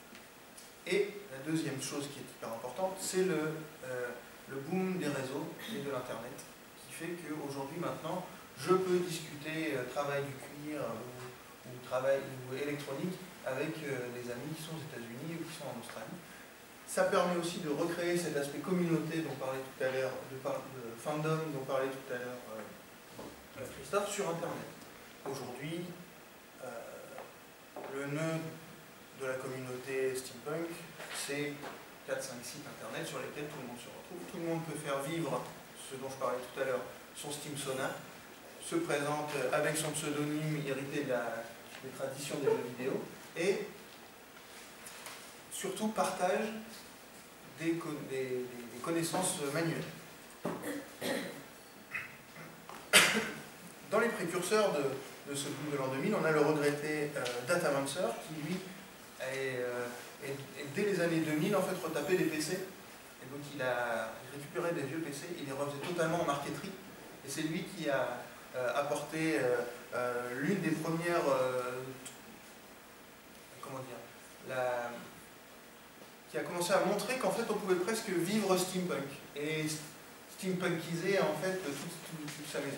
Et la deuxième chose qui est hyper importante, c'est le, euh, le boom des réseaux et de l'internet, qui fait qu'aujourd'hui maintenant, je peux discuter euh, travail du cuir ou, ou travail ou électronique avec euh, des amis qui sont aux États-Unis ou qui sont en Australie. Ça permet aussi de recréer cet aspect communauté dont parlait tout à l'heure, de, de fandom dont parlait tout à l'heure euh, Christophe, sur Internet. Aujourd'hui, euh, le nœud de la communauté steampunk, c'est quatre cinq sites internet sur lesquels tout le monde se retrouve. Tout le monde peut faire vivre ce dont je parlais tout à l'heure, son Steamsona, se présente avec son pseudonyme hérité de la, des traditions des jeux vidéo et surtout partage des, des, des connaissances manuelles. Dans les précurseurs de, de ce boom de l'an deux mille, on a le regretté euh, Datamancer qui, lui, est, euh, est, est, dès les années deux mille, en fait, retapé des P C. Et donc, il a récupéré des vieux P C, il les refaisait totalement en marqueterie. Et c'est lui qui a euh, apporté euh, euh, l'une des premières... Euh, comment dire la, qui a commencé à montrer qu'en fait, on pouvait presque vivre steampunk. Et steampunkiser, en fait, toute, toute, toute sa maison.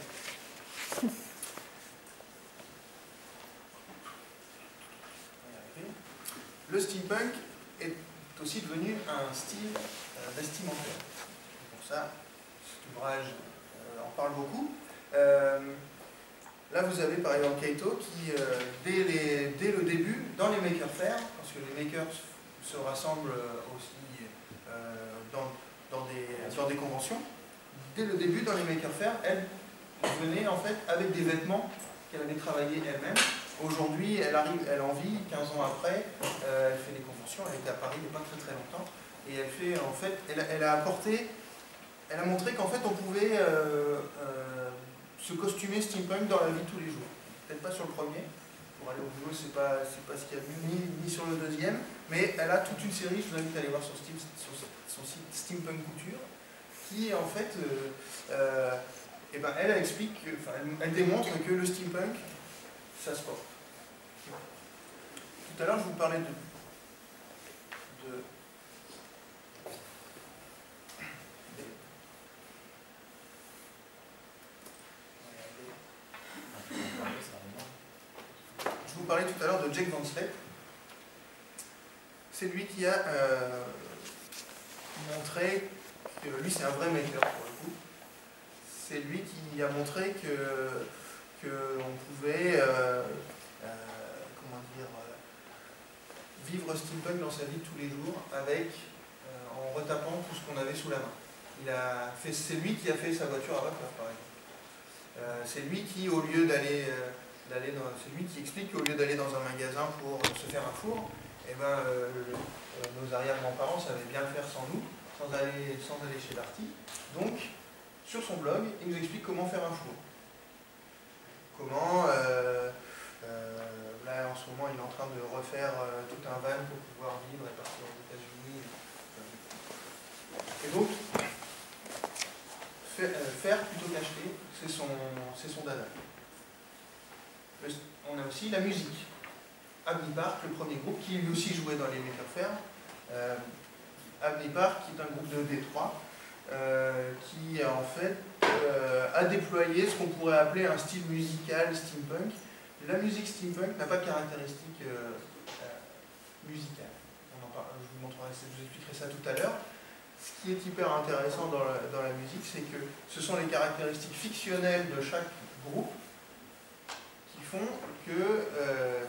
Le steampunk est aussi devenu un style euh, vestimentaire. Pour ça, cet ouvrage euh, en parle beaucoup. Euh, là, vous avez par exemple Kaito qui, euh, dès, les, dès le début, dans les Maker Faire, parce que les makers se rassemblent aussi euh, dans, dans, des, dans des conventions, dès le début, dans les Maker Faire, elle venait en fait avec des vêtements qu'elle avait travaillés elle-même. Aujourd'hui, elle arrive, elle en vit, quinze ans après, euh, elle fait des conventions, elle était à Paris il n'y a pas très très longtemps, et elle fait en fait, elle, elle a apporté, elle a montré qu'en fait on pouvait euh, euh, se costumer steampunk dans la vie de tous les jours. Peut-être pas sur le premier, pour aller au boulot, c'est pas, c'est pas ce qu'il y a de mieux, ni, ni sur le deuxième, mais elle a toute une série, je vous invite à aller voir son, Steam, son, son site Steampunk Couture, qui en fait, euh, euh, et ben, elle, elle explique, enfin, elle, elle démontre que le steampunk, ça se porte. Tout à l'heure, je vous parlais de, de, je vous parlais tout à l'heure de Jack Van Sleep. C'est lui qui a euh, montré que lui, c'est un vrai maker pour le coup. C'est lui qui a montré que qu'on pouvait euh, euh, comment dire, euh, vivre steampunk dans sa vie de tous les jours avec, euh, en retapant tout ce qu'on avait sous la main. Il a fait, c'est lui qui a fait sa voiture à vapeur, par exemple. Euh, c'est lui qui, au lieu d'aller, euh, d'aller dans, c'est lui qui explique qu'au lieu d'aller dans un magasin pour euh, se faire un four, eh ben, euh, euh, nos arrière-grands-parents savaient bien le faire sans nous, sans aller, sans aller chez Darty. Donc, sur son blog, il nous explique comment faire un four. Comment, euh, euh, là Là, en ce moment, il est en train de refaire euh, tout un van pour pouvoir vivre et partir aux États-Unis. Et donc, faire, euh, faire plutôt qu'acheter, c'est son, c'est son dada. Le, on a aussi la musique. Abney Park, le premier groupe, qui lui aussi jouait dans les Maker Faire. Euh, Abney Park, qui est un groupe de Détroit, euh, qui en fait euh, a déployé ce qu'on pourrait appeler un style musical steampunk. La musique steampunk n'a pas de caractéristiques euh, euh, musicales. On en parle, je vous montrerai, je vous expliquerai ça tout à l'heure. Ce qui est hyper intéressant dans la, dans la musique, c'est que ce sont les caractéristiques fictionnelles de chaque groupe qui font que euh,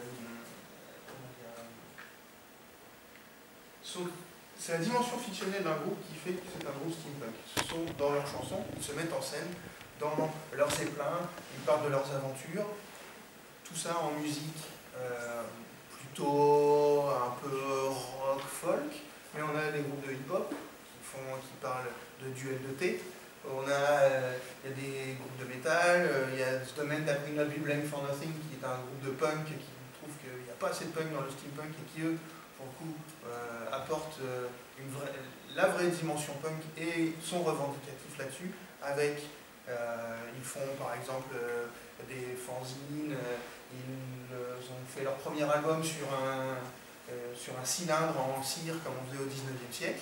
c'est la dimension fictionnelle d'un groupe qui fait que c'est un groupe steampunk. Ce sont dans leurs chansons, ils se mettent en scène, dans leurs zeppelins, ils parlent de leurs aventures, tout ça en musique euh, plutôt un peu rock folk, mais on a des groupes de hip-hop qui font, qui parlent de duel de thé. On a, euh, il y a des groupes de métal, euh, il y a ce domaine That Will Not Be Blamed for Nothing qui est un groupe de punk qui trouve qu'il n'y a pas assez de punk dans le steampunk et qui eux pour le coup euh, apportent euh, une vraie, la vraie dimension punk et sont revendicatifs là-dessus avec euh, ils font par exemple euh, des fanzines, euh, ils euh, ont fait leur premier album sur un, euh, sur un cylindre en cire comme on faisait au dix-neuvième siècle.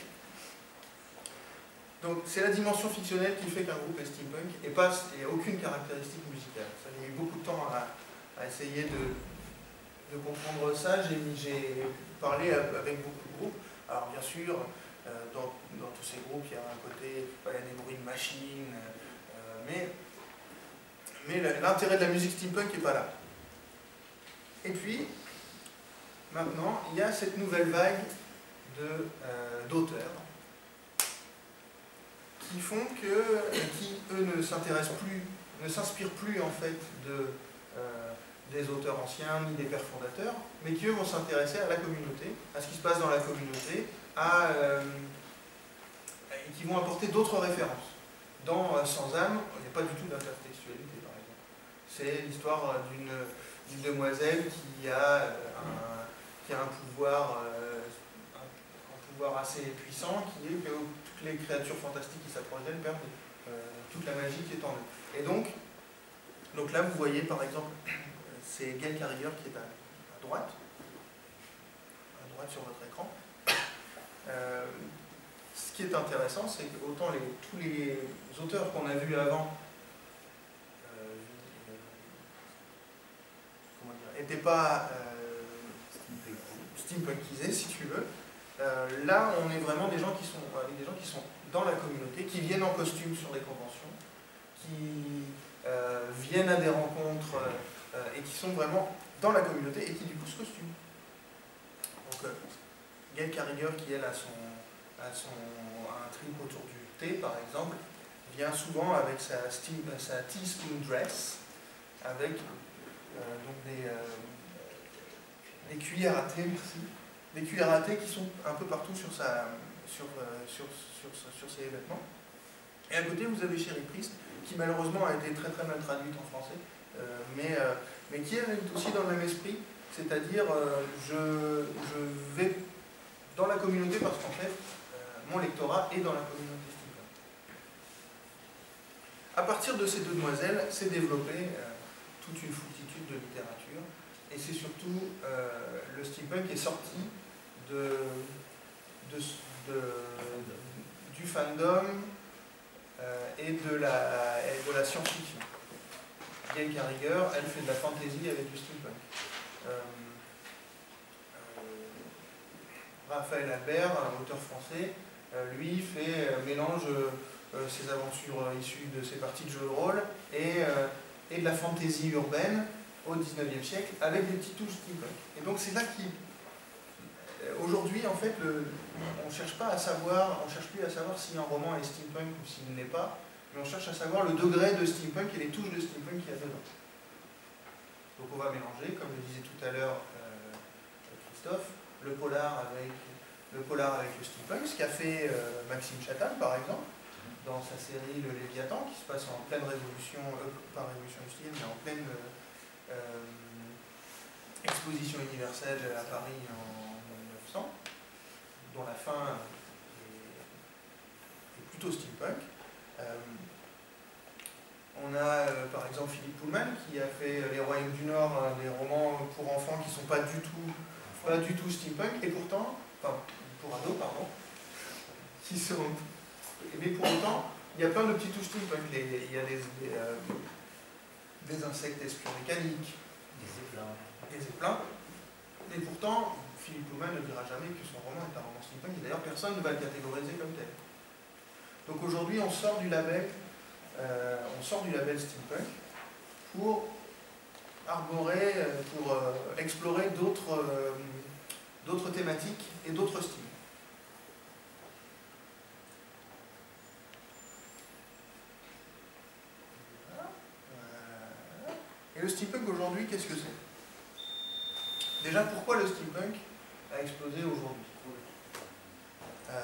Donc c'est la dimension fictionnelle qui fait qu'un groupe est steampunk et pas et aucune caractéristique musicale. Ça, il y a eu beaucoup de temps à, à essayer de, de comprendre ça. J'ai parlé avec beaucoup de groupes. Alors bien sûr, euh, dans, dans tous ces groupes, il y a un côté, il y a des bruits de machines, euh, mais, mais l'intérêt de la musique steampunk n'est pas là. Et puis, maintenant, il y a cette nouvelle vague d'auteurs euh, qui font que, qui eux ne s'intéressent plus, ne s'inspirent plus en fait de, euh, des auteurs anciens ni des pères fondateurs, mais qui eux vont s'intéresser à la communauté, à ce qui se passe dans la communauté, à, euh, et qui vont apporter d'autres références. Dans euh, Sans âme, il n'y a pas du tout d'intertextualité par exemple. C'est l'histoire d'une une demoiselle qui a, un, qui a un pouvoir euh, un, un pouvoir assez puissant qui est que toutes les créatures fantastiques qui s'approchent d'elle perdent euh, toute la magie qui est en eux. Et donc, donc là vous voyez par exemple, c'est Gail Carriger qui est à, à droite, à droite sur votre écran. Euh, ce qui est intéressant, c'est que autant les, tous les auteurs qu'on a vus avant n'était pas euh, steampunkisé, si tu veux. Euh, là, on est vraiment des gens qui sont avec des gens qui sont dans la communauté, qui viennent en costume sur des conventions, qui euh, viennent à des rencontres euh, et qui sont vraiment dans la communauté et qui du coup se costument. Donc, euh, Gail Carriger, qui elle a son, a son un trip autour du thé, par exemple, vient souvent avec sa, steam, sa teaspoon dress, avec Euh, donc des, euh, des cuillères à thé, merci. Des cuillères à thé qui sont un peu partout sur, sa, sur, euh, sur, sur, sur, sur ses vêtements. Et à côté, vous avez Cherie Priest, qui malheureusement a été très très mal traduite en français, euh, mais, euh, mais qui est aussi dans le même esprit, c'est-à-dire euh, je, je vais dans la communauté parce qu'en fait, euh, mon lectorat est dans la communauté steampunk. À partir de ces deux demoiselles, s'est développé euh, toute une foultitude de littérature, et c'est surtout euh, le steampunk est sorti de, de, de, du fandom euh, et de la, et de la science-fiction. Gail Carriger, elle fait de la fantasy avec du steampunk. Euh, euh, Raphaël Albert, un auteur français, euh, lui fait euh, mélange euh, ses aventures euh, issues de ses parties de jeux de rôle et euh, et de la fantaisie urbaine au dix-neuvième siècle avec des petites touches steampunk. Et donc c'est là qui... Aujourd'hui, en fait, le, on ne cherche pas à savoir, on cherche plus à savoir si un roman est steampunk ou s'il ne l'est pas, mais on cherche à savoir le degré de steampunk et les touches de steampunk qu'il y a dedans. Donc on va mélanger, comme le disait tout à l'heure euh, Christophe, le polar avec le polar avec le steampunk, ce qu'a fait euh, Maxime Chatham, par exemple, dans sa série Le Léviathan, qui se passe en pleine révolution, euh, pas révolution industrielle, mais en pleine, euh, exposition universelle à Paris en mille neuf cents, dont la fin est, est plutôt steampunk. Euh, on a euh, par exemple Philippe Pullman qui a fait Les Royaumes du Nord, hein, des romans pour enfants qui ne sont pas du tout, pas du tout steampunk, et pourtant, enfin pour ados, pardon, qui sont, mais pour autant, il y a plein de petits touches steampunk. Les, il y a des, des, euh, des insectes espions mécaniques, Des zeppelins. des zeppelins, et pourtant, Philippe Pullman ne dira jamais que son roman est un roman steampunk, et d'ailleurs personne ne va le catégoriser comme tel. Donc aujourd'hui, on sort du label, euh, on sort du label steampunk pour arborer, pour euh, explorer d'autres euh, d'autres thématiques et d'autres styles. Voilà. Voilà. Et le steampunk aujourd'hui, qu'est-ce que c'est? Déjà, pourquoi le steampunk a explosé aujourd'hui? euh,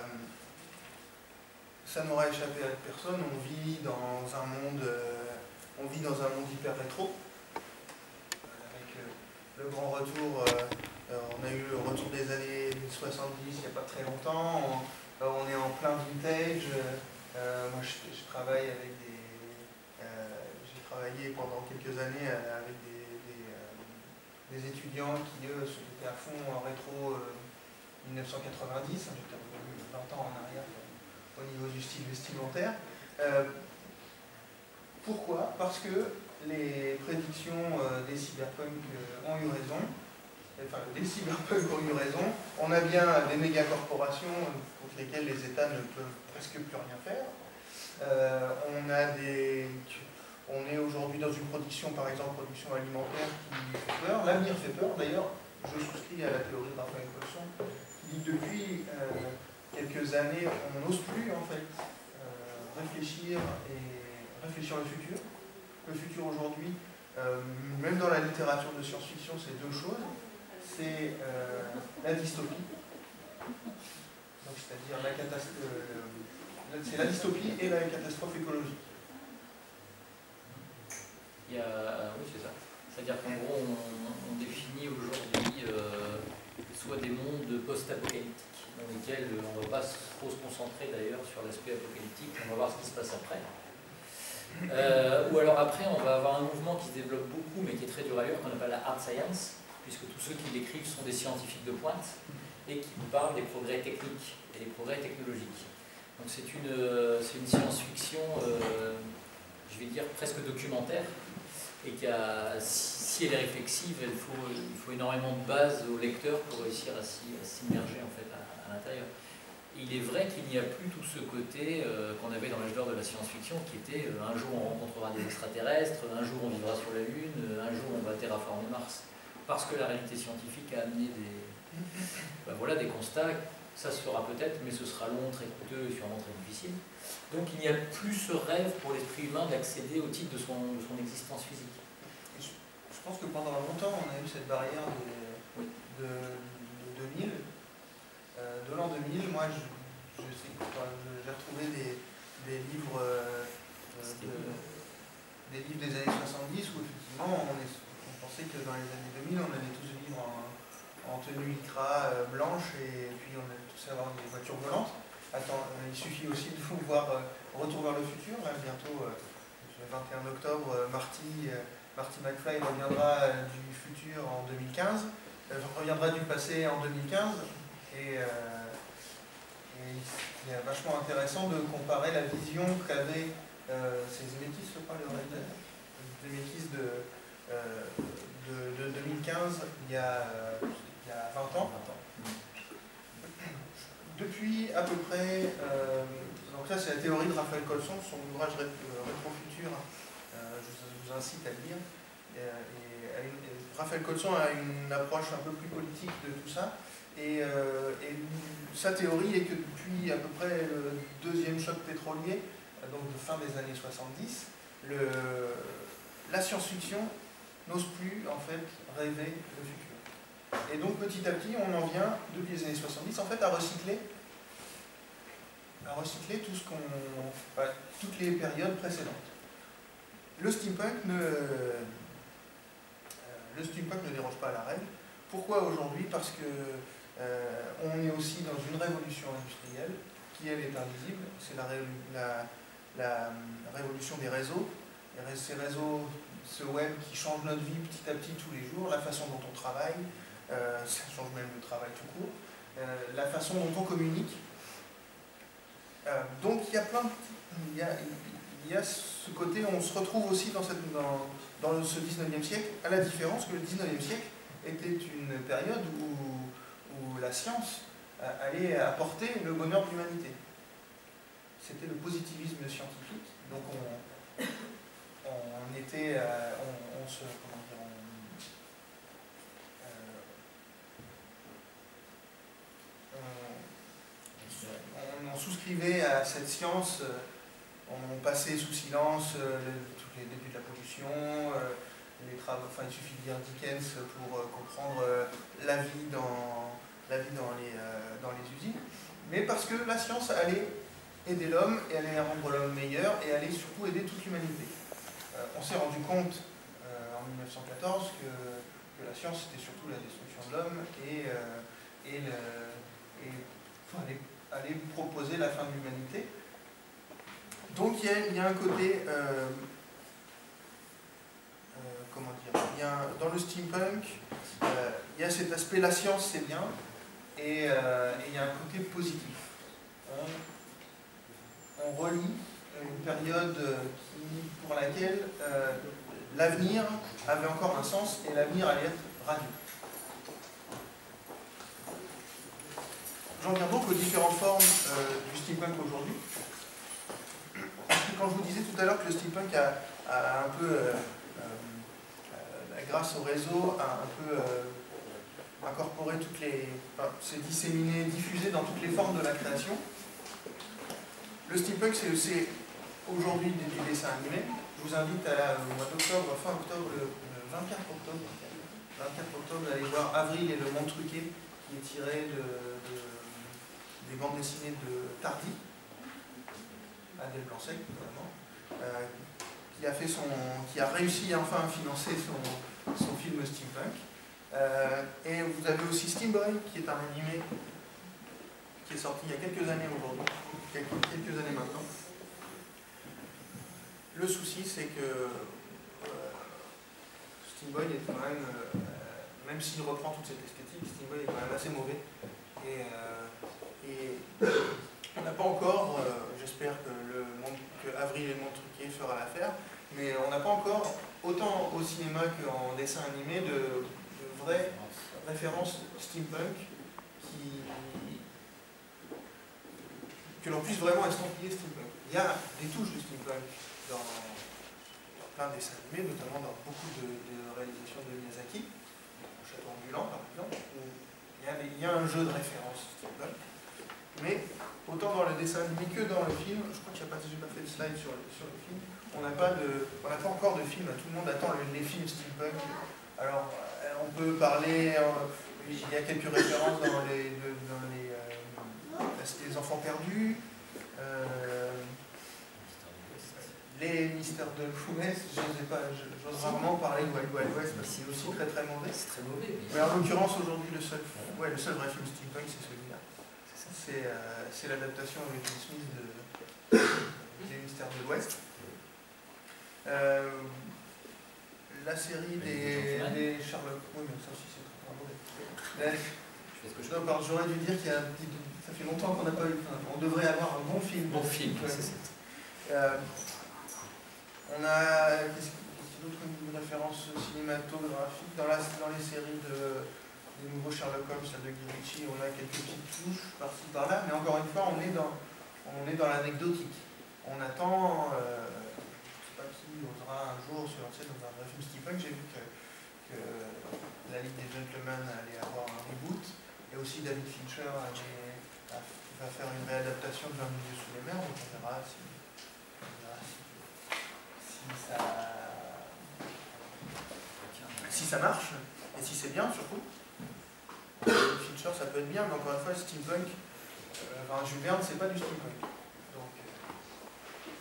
Ça n'aura échappé à personne, on vit dans un monde, euh, on vit dans un monde hyper rétro, avec euh, le grand retour, euh, euh, on a eu le retour des années soixante-dix il n'y a pas très longtemps, on, euh, on est en plein vintage, euh, moi je, je travaille avec des, euh, j'ai travaillé pendant quelques années avec des, des, euh, des étudiants qui eux étaient à fond en rétro euh, mille neuf cent quatre-vingt-dix, j'étais revenu vingt ans en arrière au niveau du style vestimentaire. Euh, pourquoi? Parce que les prédictions euh, des cyberpunk euh, ont eu raison. Enfin, les cyberpunk ont eu raison. On a bien des méga-corporations contre lesquelles les États ne peuvent presque plus rien faire. Euh, on a des... On est aujourd'hui dans une production, par exemple, production alimentaire qui fait peur. L'avenir fait peur, d'ailleurs. Je souscris à la théorie de Raphaël Colson, qui dit que depuis euh, quelques années, on n'ose plus en fait euh, réfléchir et réfléchir au futur. Le futur aujourd'hui, euh, même dans la littérature de science-fiction, c'est deux choses. C'est euh, la dystopie, c'est-à-dire la catastrophe, euh, c'est la dystopie et la catastrophe écologique. Il y a, oui, c'est ça. C'est-à-dire qu'en gros, on, on définit aujourd'hui euh, soit des mondes post-apocalyptiques, dans lesquels on ne va pas trop se concentrer d'ailleurs sur l'aspect apocalyptique, on va voir ce qui se passe après. Euh, ou alors après, on va avoir un mouvement qui se développe beaucoup, mais qui est très dur à lire, qu'on appelle la hard science, puisque tous ceux qui l'écrivent sont des scientifiques de pointe, et qui parlent des progrès techniques et des progrès technologiques. Donc c'est une, c'est une science-fiction, euh, je vais dire, presque documentaire, et qui a, si elle est réflexive, il faut, il faut énormément de bases au lecteur pour réussir à s'immerger en fait à, à l'intérieur. Il est vrai qu'il n'y a plus tout ce côté euh, qu'on avait dans l'âge d'or de la science-fiction, qui était euh, un jour on rencontrera des extraterrestres, un jour on vivra sur la Lune, un jour on va terraformer Mars. Parce que la réalité scientifique a amené des, ben voilà, des constats, ça se fera peut-être, mais ce sera long, très coûteux et sûrement très difficile. Donc il n'y a plus ce rêve pour l'esprit humain d'accéder au titre de son, de son existence physique. Je pense que pendant longtemps, on a eu cette barrière de, oui. de, de deux mille. Euh, de l'an deux mille, moi, je, je sais que j'ai retrouvé des, des livres euh, de, des livres des années soixante-dix où effectivement, on, est, on pensait que dans les années deux mille, on allait tous vivre en, en tenue lycra euh, blanche et puis on allait tous avoir des voitures volantes. Attends, euh, il suffit aussi de vous voir euh, Retour vers le futur, là, bientôt, euh, le vingt et un octobre, euh, Marty, euh, Marty McFly reviendra euh, du futur en deux mille quinze, euh, reviendra du passé en deux mille quinze, et, euh, et c'est vachement intéressant de comparer la vision qu'avait, euh, c'est Zemeckis, je crois, le réalisateur, Zemeckis de, euh, de, de deux mille quinze, il y a, euh, il y a vingt ans. Depuis à peu près, euh, donc ça c'est la théorie de Raphaël Colson, son ouvrage Ré, euh, Rétrofutur, euh, je vous incite à le lire. Et, et, et Raphaël Colson a une approche un peu plus politique de tout ça, et, euh, et sa théorie est que depuis à peu près le deuxième choc pétrolier, donc de fin des années soixante-dix, le, la science-fiction n'ose plus en fait rêver le futur. Et donc petit à petit, on en vient, depuis les années soixante-dix, en fait, à recycler, à recycler tout ce qu'on, enfin, toutes les périodes précédentes. Le steampunk, ne, euh, le steampunk ne déroge pas à la règle. Pourquoi aujourd'hui? Parce que euh, on est aussi dans une révolution industrielle qui, elle, est invisible. C'est la, la, la révolution des réseaux. Et ces réseaux, ce web qui change notre vie petit à petit tous les jours, la façon dont on travaille, euh, ça change même le travail tout court, euh, la façon dont on communique. Euh, donc il y a plein de... Il y a, il y a ce côté, on se retrouve aussi dans, cette, dans, dans ce dix-neuvième siècle, à la différence que le dix-neuvième siècle était une période où, où la science allait apporter le bonheur de l'humanité. C'était le positivisme scientifique, donc on, on était, on, on se, comment dire, on, on, on souscrivait à cette science. On passait sous silence euh, tous les débuts de la pollution, euh, les travaux, enfin il suffit de lire Dickens pour euh, comprendre euh, la vie dans, la vie dans, les, euh, dans les usines, mais parce que la science allait aider l'homme et allait rendre l'homme meilleur et allait surtout aider toute l'humanité. Euh, on s'est rendu compte euh, en mille neuf cent quatorze que, que la science c'était surtout la destruction de l'homme et, euh, et, le, et enfin, allait, allait proposer la fin de l'humanité. Donc il y, a, il y a un côté, euh, euh, comment dire, il y a un, dans le steampunk, euh, il y a cet aspect, la science c'est bien, et, euh, et il y a un côté positif. On, on relie une période qui, pour laquelle euh, l'avenir avait encore un sens et l'avenir allait être radieux. J'en viens donc aux différentes formes euh, du steampunk aujourd'hui. Quand je vous disais tout à l'heure que le steampunk a, a un peu, euh, euh, grâce au réseau, a un peu euh, incorporé toutes les... Enfin, s'est disséminé, diffusé dans toutes les formes de la création. Le steampunk, c'est aujourd'hui du dessin animé. Je vous invite à, au mois d'octobre, fin octobre, le, le vingt-quatre octobre, vingt-quatre octobre, d'aller voir Avril et le monde truqué, qui est tiré de, de, des bandes dessinées de Tardy. Adèle Blanc-Sec, notamment, euh, qui a fait son, qui a réussi enfin à financer son, son film steampunk. Euh, et vous avez aussi Steam Boy, qui est un animé qui est sorti il y a quelques années aujourd'hui, quelques, quelques années maintenant. Le souci, c'est que euh, Steam Boy est quand même, euh, même s'il reprend toute cette esthétique, Steam Boy est quand même assez mauvais. Et, euh, et on n'a pas encore, euh, j'espère que, le monde, que Avril et le monde truqué fera l'affaire, mais on n'a pas encore, autant au cinéma qu'en dessin animé, de, de vraies références steampunk qui, que l'on puisse vraiment estampiller steampunk. Il y a des touches de steampunk dans, dans plein de dessins animés, notamment dans beaucoup de, de réalisations de Miyazaki, au Château ambulant par exemple, où il y a, il y a un jeu de références steampunk. Mais autant dans le dessin animé que dans le film, je crois que je n'ai pas, pas fait de slide sur, sur le film, on n'a pas, pas encore de film, tout le monde attend le, les films steampunk. Alors, on peut parler, euh, il y a quelques références dans les, de, dans les, euh, les enfants perdus, euh, les mystères de l'Ouest, j'ose rarement parler de Wild Wild West parce que c'est aussi très très mauvais. C'est très mauvais. Mais en l'occurrence, aujourd'hui, le seul, ouais, le seul vrai film steampunk, c'est celui-là. C'est euh, l'adaptation avec Will Smith de, des Mystères de l'Ouest. Euh, la série des, des Sherlock... Oui, mais ça aussi c'est très mauvais. Non, pardon, j'aurais dû dire qu'il y a un petit... Ça fait longtemps qu'on n'a pas eu... Enfin, on devrait avoir un bon film. Bon film, ouais. c'est ça. Euh, on a... Qu'est-ce d'autres références cinématographiques dans, la, dans les séries de... Les nouveaux Sherlock Holmes, celle de Guy Ritchie, on a quelques petites touches par-ci par-là, mais encore une fois, on est dans, on est dans l'anecdotique. On attend, euh, je ne sais pas qui osera un jour se lancer dans un vrai film steampunk. J'ai vu que, que la Ligue des Gentlemen allait avoir un reboot, et aussi David Fincher allait, va faire une réadaptation de vingt milieux sous les mers, donc on verra si, on verra si, si, ça, si ça marche, et si c'est bien surtout. Fincher, ça peut être bien, mais encore une fois, le steampunk, euh, enfin, Jules Verne, c'est pas du steampunk. Donc,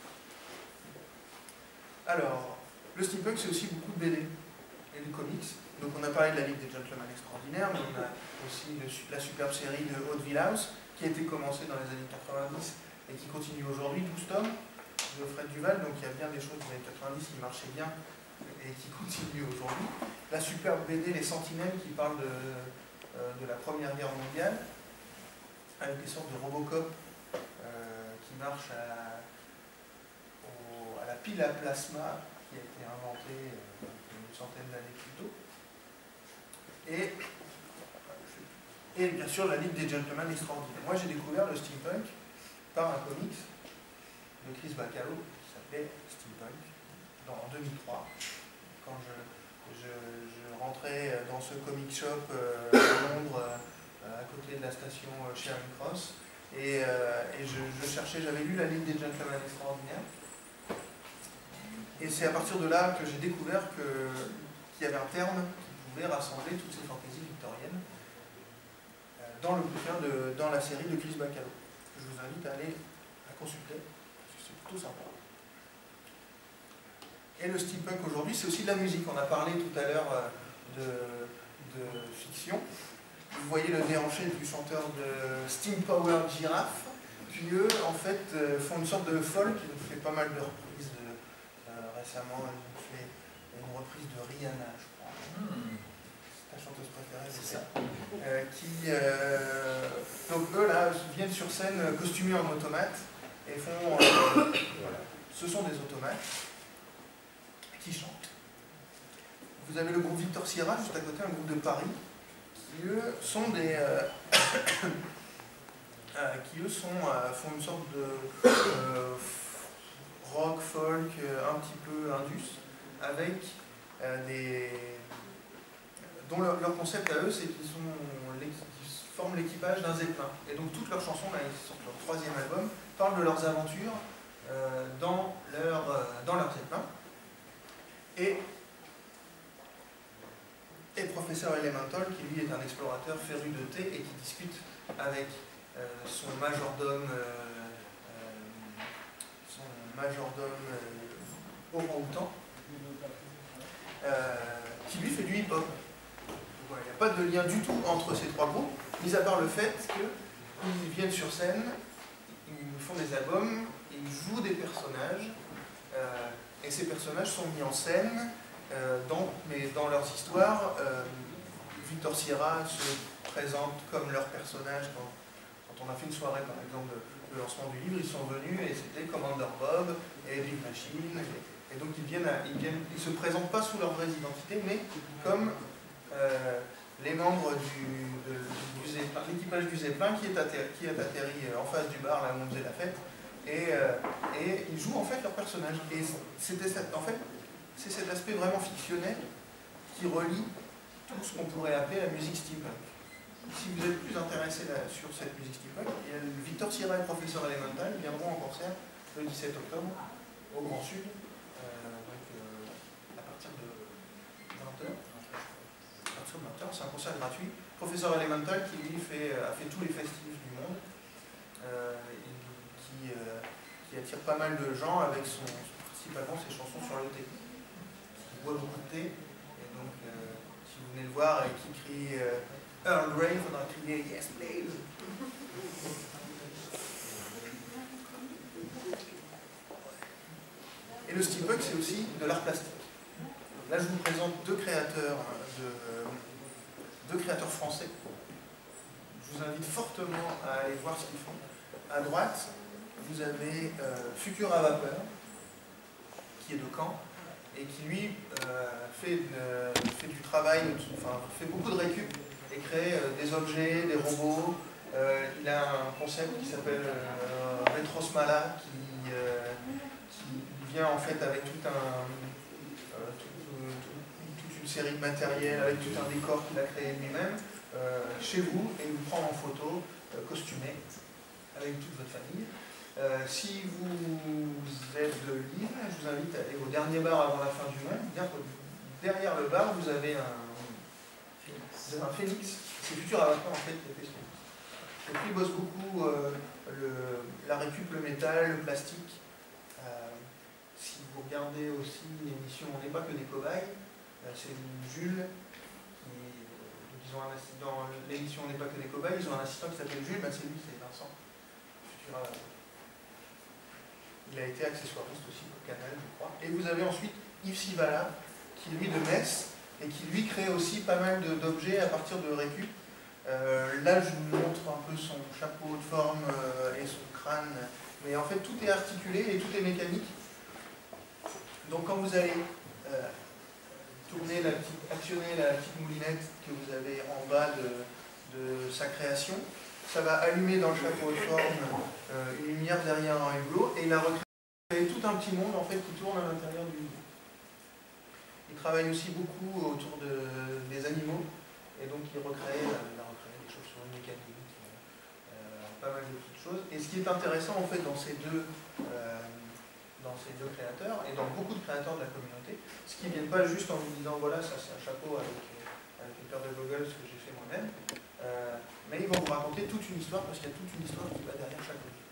euh... Alors, le steampunk, c'est aussi beaucoup de B D et de comics. Donc on a parlé de la Ligue des Gentlemen Extraordinaires, mais on a aussi le, la superbe série de Hauteville House, qui a été commencée dans les années quatre-vingt-dix et qui continue aujourd'hui, douze tomes de Fred Duval, donc il y a bien des choses des années quatre-vingt-dix qui marchaient bien et qui continuent aujourd'hui. La superbe B D Les Sentinelles qui parle de, euh, de la Première Guerre mondiale, avec des sortes de Robocop euh, qui marchent à, au, à la pile à plasma qui a été inventée euh, une centaine d'années plus tôt. Et, et bien sûr la Ligue des Gentlemen Extraordinaires. Moi j'ai découvert le steampunk par un comics de Chris Bacalo qui s'appelait Steampunk en deux mille trois. Quand je, je, je rentrais dans ce comic shop euh, à Londres, euh, à côté de la station euh, Charing Cross, et, euh, et je, je cherchais, j'avais lu la Ligue des Gentlemen Extraordinaires. Et c'est à partir de là que j'ai découvert que, qu'il y avait un terme qui pouvait rassembler toutes ces fantaisies victoriennes euh, dans le bouquin de, dans la série de Chris Bacalo. Je vous invite à aller à consulter, parce que c'est plutôt sympa. Et le steampunk aujourd'hui, c'est aussi de la musique. On a parlé tout à l'heure de, de fiction. Vous voyez le déhanché du chanteur de Steam Power Giraffe, qui eux, en fait, font une sorte de folk. Ils ont fait pas mal de reprises de, euh, récemment. Ils ont fait une reprise de Rihanna, je crois. Hmm. C'est ta chanteuse préférée, c'est ça. Euh, qui, euh, donc eux, là, viennent sur scène costumés en automates et font... Euh, voilà. Ce sont des automates qui chantent. Vous avez le groupe Victor Sierra, juste à côté, un groupe de Paris, qui eux sont des... Euh, euh, qui eux sont, euh, font une sorte de euh, rock, folk, euh, un petit peu indus, avec euh, des... dont leur, leur concept à eux, c'est qu'ils forment l'équipage d'un zeppelin. Et donc toutes leurs chansons, là, ils sortent leur troisième album, parlent de leurs aventures euh, dans leur, euh, dans leur zeppelin. Et, et Professeur Elemental, qui lui est un explorateur féru de thé et qui discute avec euh, son majordome, euh, euh, son majordome euh, orang-outan, euh, qui lui fait du hip-hop. Voilà, il n'y a pas de lien du tout entre ces trois groupes, mis à part le fait qu'ils viennent sur scène, ils font des albums, ils jouent des personnages, euh, et ces personnages sont mis en scène, euh, dans, mais dans leurs histoires, euh, Victor Sierra se présente comme leur personnage. Quand, quand on a fait une soirée, par exemple, de, de lancement du livre, ils sont venus et c'était Commander Bob et Big Machine. Et, et donc ils viennent, à, ils viennent, ils se présentent pas sous leur vraie identité, mais comme euh, les membres du, de, du Zeppelin, l'équipage du Zeppelin qui est atterri, qui est atterri en face du bar là où on faisait la fête. Et, euh, et ils jouent en fait leur personnage. Et c'était en fait, c'est cet aspect vraiment fictionnel qui relie tout ce qu'on pourrait appeler la musique steampunk. Si vous êtes plus intéressé là, sur cette musique steampunk, il y a Victor Sierra et le Professeur Elemental qui viendront en concert le dix-sept octobre au Grand Sud, euh, donc euh, à partir de vingt heures. À partir de vingt heures, c'est un concert gratuit. Professeur Elemental qui lui fait, a fait tous les festifs du monde. Euh, Qui, euh, qui attire pas mal de gens avec son, principalement ses chansons sur le thé. Il boit beaucoup de thé, et donc euh, si vous venez le voir et qu'il crie euh, Earl Grey, il faudra crier Yes please. Et le steampunk, c'est aussi de l'art plastique. Là, je vous présente deux créateurs, de, deux créateurs français. Je vous invite fortement à aller voir ce qu'ils font. À droite, vous avez euh, Futur à vapeur, qui est de Caen, et qui lui euh, fait, euh, fait du travail, enfin fait beaucoup de récup, et crée euh, des objets, des robots. Euh, il a un concept qui s'appelle euh, Retrosmala, qui, euh, qui vient en fait avec tout un, euh, tout, tout, toute une série de matériel, avec tout un décor qu'il a créé lui-même, euh, chez vous, et vous prend en photo, euh, costumé, avec toute votre famille. Euh, si vous êtes de Lille, je vous invite à aller au dernier bar avant la fin du monde. Bien, derrière le bar, vous avez un, vous avez un phénix. C'est Futur à vapeur en fait qui a fait ce phénix. Donc il bosse beaucoup euh, le, la récup, le métal, le plastique. Euh, si vous regardez aussi l'émission On n'est pas que des cobayes, euh, c'est Jules qui, donc ils ont un, dans l'émission On n'est pas que des cobayes, ils ont un assistant qui s'appelle Jules, ben c'est lui, c'est Vincent. Futura. Il a été accessoiriste aussi au Canal, je crois. Et vous avez ensuite Yves Sivala, qui est lui de Metz, et qui lui crée aussi pas mal d'objets à partir de récup. Euh, là, je vous montre un peu son chapeau de forme euh, et son crâne, mais en fait, tout est articulé et tout est mécanique. Donc, quand vous allez euh, tourner la petite, actionner la petite moulinette que vous avez en bas de, de sa création, ça va allumer dans le chapeau de forme euh, une lumière derrière un hublot et il a recréé tout un petit monde en fait qui tourne à l'intérieur du hublot. Il travaille aussi beaucoup autour de, des animaux et donc il recrée, il a recréé des chauves-souris mécaniques, euh, pas mal de petites choses. Et ce qui est intéressant en fait dans ces deux euh, dans ces deux créateurs et dans beaucoup de créateurs de la communauté, ce qui ne viennent pas juste en vous disant voilà ça c'est un chapeau avec, avec une paire de goggles que j'ai fait moi-même, euh, mais ils vont vous raconter toute une histoire parce qu'il y a toute une histoire qui va derrière chaque objet.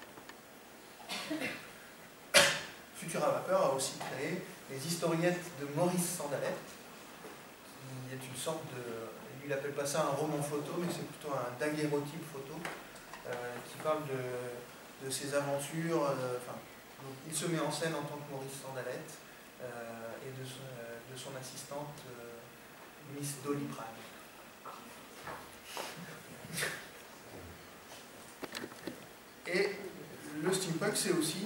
Futura Vapeur a aussi créé les historiettes de Maurice Sandalette, qui est une sorte de, lui il appelle pas ça un roman photo, mais c'est plutôt un daguerreotype photo, euh, qui parle de, de ses aventures, euh, enfin, donc, il se met en scène en tant que Maurice Sandalette euh, et de son, euh, de son assistante euh, Miss Dolly Prime. Et le steampunk, c'est aussi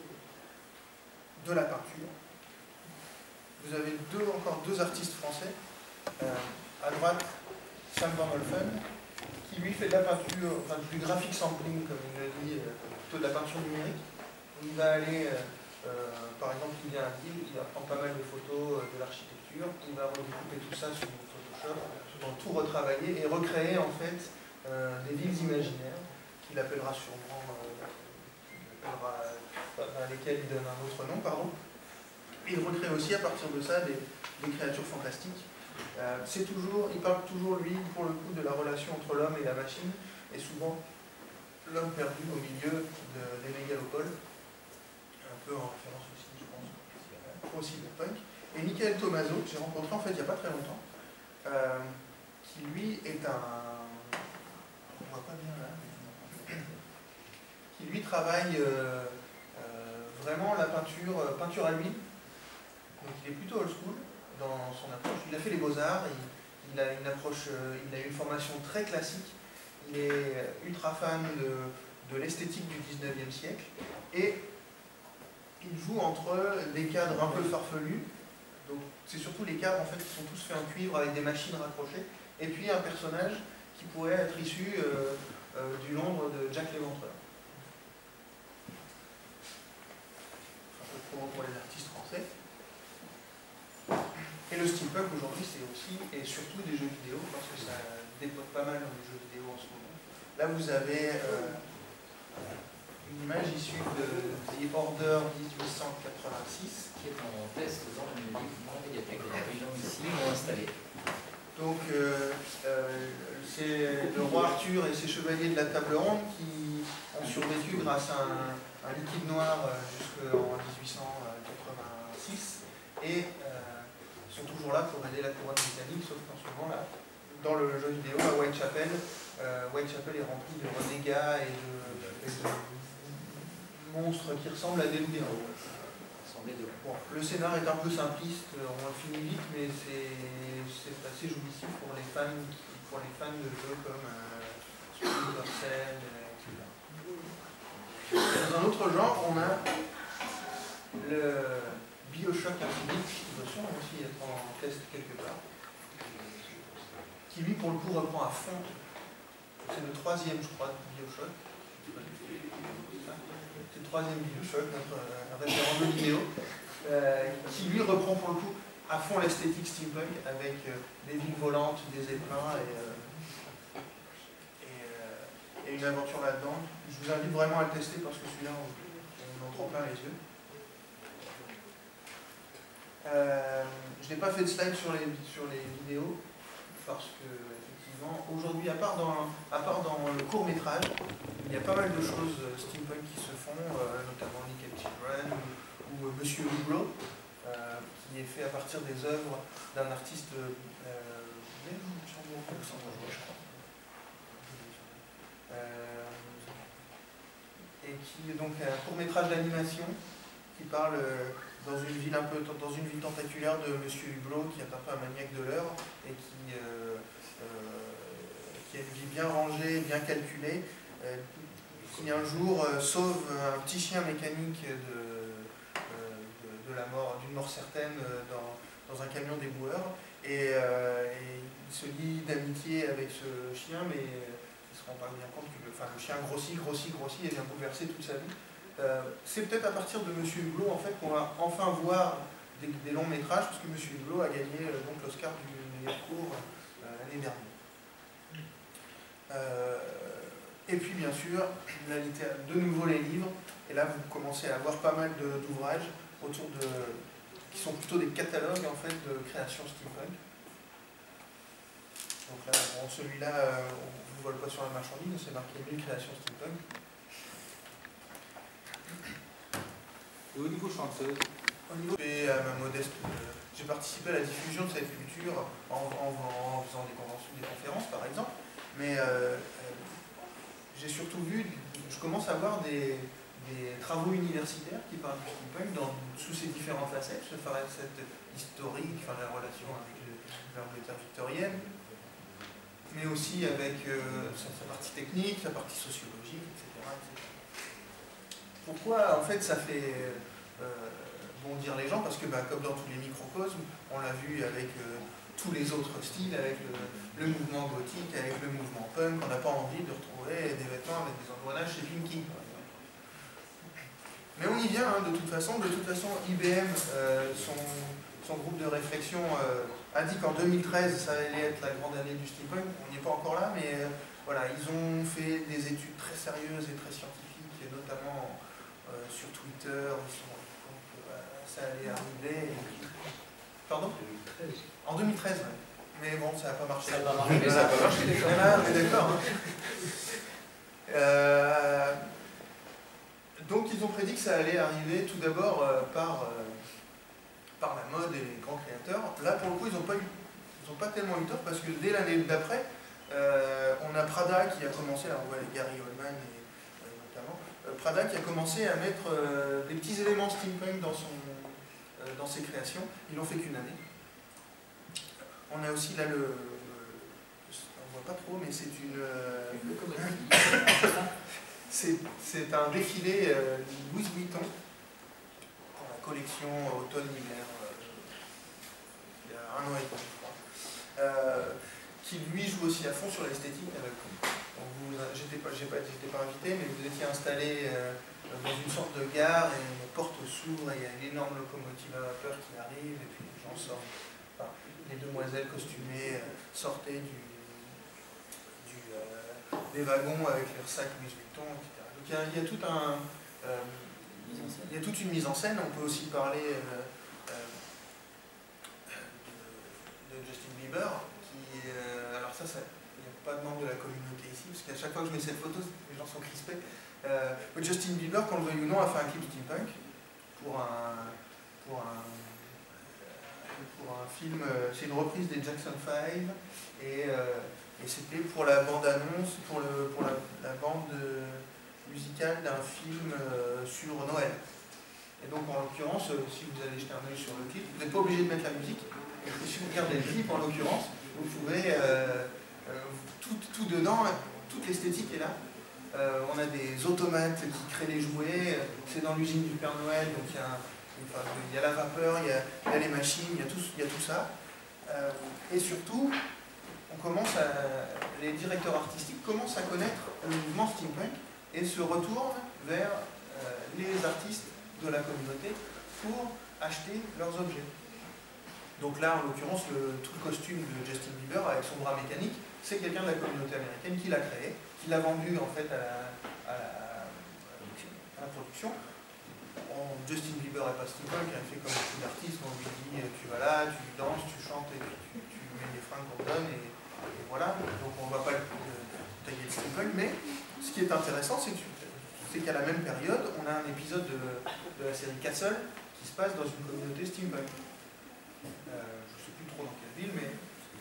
de la peinture. Vous avez deux, encore deux artistes français. Euh, à droite, Sam Van Olfen, qui lui fait de la peinture, enfin du graphic sampling, comme il le dit, euh, plutôt de la peinture numérique. Il va aller, euh, euh, par exemple, il vient à Lille, il va prendre pas mal de photos euh, de l'architecture, il va redécouper tout ça sur Photoshop, pour tout retravailler et recréer en fait euh, des villes imaginaires, qu'il appellera sûrement, euh, il appellera, euh, à lesquelles il donne un autre nom, pardon. Et il recrée aussi à partir de ça des, des créatures fantastiques. Euh, c'est toujours, il parle toujours, lui, pour le coup, de la relation entre l'homme et la machine, et souvent l'homme perdu au milieu de, des mégalopoles. Un peu en référence aussi, je pense, au cyberpunk. Et Michael Tomaso, que j'ai rencontré en fait il n'y a pas très longtemps, euh, qui lui est un... On voit pas bien là. Mais... qui lui travaille euh, euh, vraiment la peinture, euh, peinture à l'huile. Donc il est plutôt old school dans son approche. Il a fait les beaux-arts, il, il a une approche, euh, il a une formation très classique. Il est ultra fan de, de l'esthétique du dix-neuvième siècle. Et il joue entre des cadres un peu farfelus, donc c'est surtout les cadres en fait qui sont tous faits en cuivre avec des machines raccrochées, et puis un personnage qui pourrait être issu euh, euh, du Londres de Jack l'Éventreur. Un peu trop pour les artistes français. Et le steampunk aujourd'hui c'est aussi et surtout des jeux vidéo, parce que ça dépote pas mal dans les jeux vidéo en ce moment. Là vous avez euh, une image issue de The Order dix-huit cent quatre-vingt-six. Qui est en test dans la médiathèque de la région ici, installée. Donc, euh, euh, c'est le roi Arthur et ses chevaliers de la table ronde qui ont survécu grâce à un, un liquide noir euh, jusqu'en dix-huit cent quatre-vingt-six et euh, sont toujours là pour aider la couronne britannique, sauf qu'en ce moment-là, dans le jeu vidéo, à Whitechapel, euh, Whitechapel est rempli de renégats et de, et de monstres qui ressemblent à des loups. Bon, le scénar est un peu simpliste, on le finit vite, mais c'est assez jouissif pour les fans, pour les fans de jeux comme euh, Splinter Cell, et cetera. Dans un autre genre, on a le Bioshock Infinite, qui doit sûrement aussi être en test quelque part, qui lui pour le coup reprend à fond, c'est le troisième je crois, Bioshock. C'est le troisième Bioshock, notre euh, référent de vidéo, euh, qui lui reprend pour le coup à fond l'esthétique steampunk avec euh, des villes volantes, des éplins et, euh, et, euh, et une aventure là-dedans. Je vous invite vraiment à le tester parce que celui-là, on, on en trop plein les yeux. Euh, je n'ai pas fait de slide sur les, sur les vidéos parce que effectivement aujourd'hui à part dans, à part dans le court métrage il y a pas mal de choses euh, steampunk qui se font, euh, notamment Nick and Children ou, ou euh, Monsieur Hublot, euh, qui est fait à partir des œuvres d'un artiste euh, luxembourgeois, je crois. Euh, et qui est donc un court-métrage d'animation qui parle euh, dans une ville un peu dans une ville tentaculaire de Monsieur Hublot, qui est un peu un maniaque de l'heure et qui, euh, euh, qui a une vie bien rangée, bien calculée, euh, qui un jour euh, sauve un petit chien mécanique de, euh, de, de la mort, d'une mort certaine euh, dans, dans un camion d'éboueur, et, euh, et il se lie d'amitié avec ce chien, mais il se rend pas bien compte que le, enfin, le chien grossit, grossit, grossit et vient bouleverser toute sa vie. Euh, c'est peut-être à partir de Monsieur Hublot en fait qu'on va enfin voir des, des longs métrages, parce que Monsieur Hublot a gagné euh, donc l'Oscar du meilleur court euh, l'année dernière. Euh, et puis bien sûr, la littérature, de nouveau les livres, et là vous commencez à avoir pas mal d'ouvrages autour de, qui sont plutôt des catalogues en fait de création steampunk. Donc là, bon, celui-là, euh, on ne vole pas sur la marchandise, c'est marqué mille créations steampunk. Et au niveau chanteuse, Au niveau et à ma modeste, euh, j'ai participé à la diffusion de cette culture en, en, en faisant des conventions, des conférences par exemple, mais euh, euh, j'ai surtout vu, je commence à voir des, des travaux universitaires qui parlent du steampunk dans, sous ses différentes facettes, ce facette historique, enfin la relation avec l'Angleterre victorienne, mais aussi avec euh, sa, sa partie technique, sa partie sociologique, et cetera, et cetera. Pourquoi en fait ça fait euh, bondir les gens? Parce que bah, comme dans tous les microcosmes, on l'a vu avec euh, tous les autres styles, avec le, le mouvement gothique, avec le mouvement punk, on n'a pas envie de retrouver des vêtements avec des engrenages chez Pinky, par exemple. Mais on y vient, hein, de toute façon. De toute façon, I B M, euh, son, son groupe de réflexion, euh, a dit qu'en deux mille treize, ça allait être la grande année du steampunk. On n'y est pas encore là, mais euh, voilà, ils ont fait des études très sérieuses et très scientifiques, et notamment euh, sur Twitter, ils se sont rendus compte que bah, ça allait arriver. Et... Pardon ? En deux mille treize, ouais. Mais bon, ça n'a pas marché. Ça n'a pas marché, mais ça n'a pas marché, d'accord. Là, on est d'accord. Euh, donc, ils ont prédit que ça allait arriver tout d'abord euh, par, euh, par la mode et les grands créateurs. Là, pour le coup, ils n'ont pas, pas tellement eu tort, parce que dès l'année d'après, euh, on a Prada qui a commencé, alors on voit Gary Oldman et, euh, notamment, euh, Prada qui a commencé à mettre euh, des petits éléments steampunk dans, son, euh, dans ses créations. Ils l'ont fait qu'une année. On a aussi là le, on voit pas trop, mais c'est une, c'est un défilé euh, Louis Vuitton pour la collection automne-hiver, euh, il y a un an et demi, je crois, euh, qui lui joue aussi à fond sur l'esthétique. J'étais pas, pas, pas invité, mais vous étiez installé euh, dans une sorte de gare et une porte s'ouvre et il y a une énorme locomotive à vapeur qui arrive et puis les gens sortent. Enfin, les demoiselles costumées euh, sortaient du, du, euh, des wagons avec leurs sacs Louis Vuitton, et cetera. Donc il y a, il y a tout un, euh, il y a toute une mise en scène. On peut aussi parler euh, euh, de, de Justin Bieber, qui, euh, alors ça, ça, il n'y a pas de membre de la communauté ici, parce qu'à chaque fois que je mets cette photo, les gens sont crispés. Euh, Justin Bieber, qu'on le veuille ou non, a fait un clip steampunk pour un, pour un pour un film, c'est une reprise des Jackson five, et, euh, et c'était pour la bande-annonce, pour, le, pour la, la bande musicale d'un film euh, sur Noël. Et donc en l'occurrence, euh, si vous allez jeter un œil sur le clip, vous n'êtes pas obligé de mettre la musique, et si vous regardez le clip en l'occurrence, vous pouvez, euh, euh, tout, tout dedans, toute l'esthétique est là. Euh, on a des automates qui créent les jouets, c'est dans l'usine du Père Noël, donc il y a un Enfin, il y a la vapeur, il y a, il y a les machines, il y a tout, il y a tout ça. Euh, et surtout, on commence à, les directeurs artistiques commencent à connaître le mouvement steampunk et se retournent vers euh, les artistes de la communauté pour acheter leurs objets. Donc là, en l'occurrence, tout le costume de Justin Bieber avec son bras mécanique, c'est quelqu'un de la communauté américaine qui l'a créé, qui l'a vendu en fait à la, à la, à la production. Bon, Justin Bieber n'est pas steampunk, il fait comme beaucoup d'artistes, on lui dit tu vas là, tu danses, tu chantes et tu, tu mets les fringues qu'on te donne et, et voilà. Donc on ne va pas tailler le steampunk, mais ce qui est intéressant, c'est qu'à la même période, on a un épisode de, de la série Castle qui se passe dans une communauté steampunk. Euh, je ne sais plus trop dans quelle ville, mais...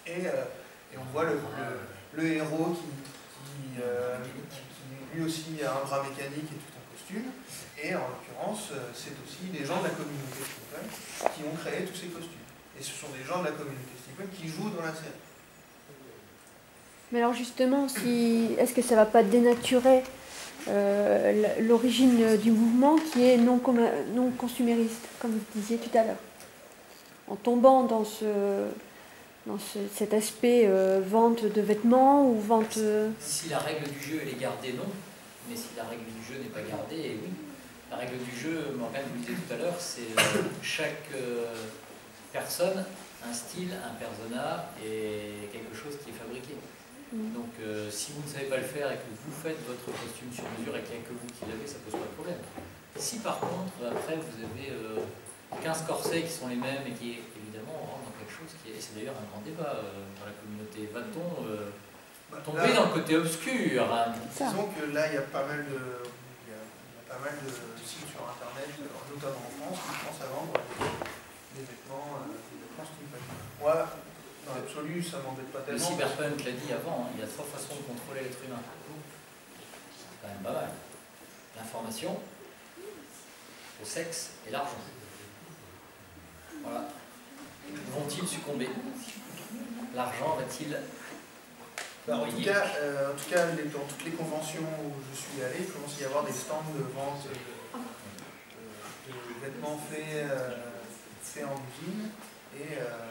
Et, euh, et on voit le, le, le héros qui, qui, euh, qui lui aussi a un bras mécanique et tout un costume. Et en l'occurrence, c'est aussi des gens de la communauté steampunk qui ont créé tous ces costumes. Et ce sont des gens de la communauté steampunk qui jouent dans la série. Mais alors justement, si, est-ce que ça ne va pas dénaturer euh, l'origine du mouvement qui est non, non consumériste, comme vous disiez tout à l'heure, en tombant dans, ce, dans ce, cet aspect euh, vente de vêtements ou vente... Euh... Si la règle du jeu elle est gardée, non. Mais si la règle du jeu n'est pas gardée, oui. La règle du jeu, Morgane vous le disait tout à l'heure, c'est euh, chaque euh, personne, un style, un persona et quelque chose qui est fabriqué. Donc euh, si vous ne savez pas le faire et que vous faites votre costume sur mesure et qu'il n'y a que vous qui l'avez, ça pose pas de problème. Si par contre, après vous avez euh, quinze corsets qui sont les mêmes et qui évidemment on rentre dans quelque chose qui est, c'est d'ailleurs un grand débat euh, dans la communauté, va-t-on euh, bah, tomber là, dans le côté obscur hein. Disons que là il y a pas mal de, il y a, il y a pas mal de sites sur internet, notamment en France, qui commencent à vendre des vêtements, euh, des vêtements steampunk. Moi, dans l'absolu, ça m'embête pas tellement. Le cyberpunk l'a dit avant, hein, il y a trois façons de contrôler l'être humain. C'est quand même pas mal. L'information, le sexe et l'argent. Voilà. Vont-ils succomber? L'argent va-t-il... Bah, en, tout cas, euh, en tout cas, les, dans toutes les conventions où je suis allé, il commence à y avoir des stands de vente de, de, de vêtements faits, euh, faits en usine. Et... Euh,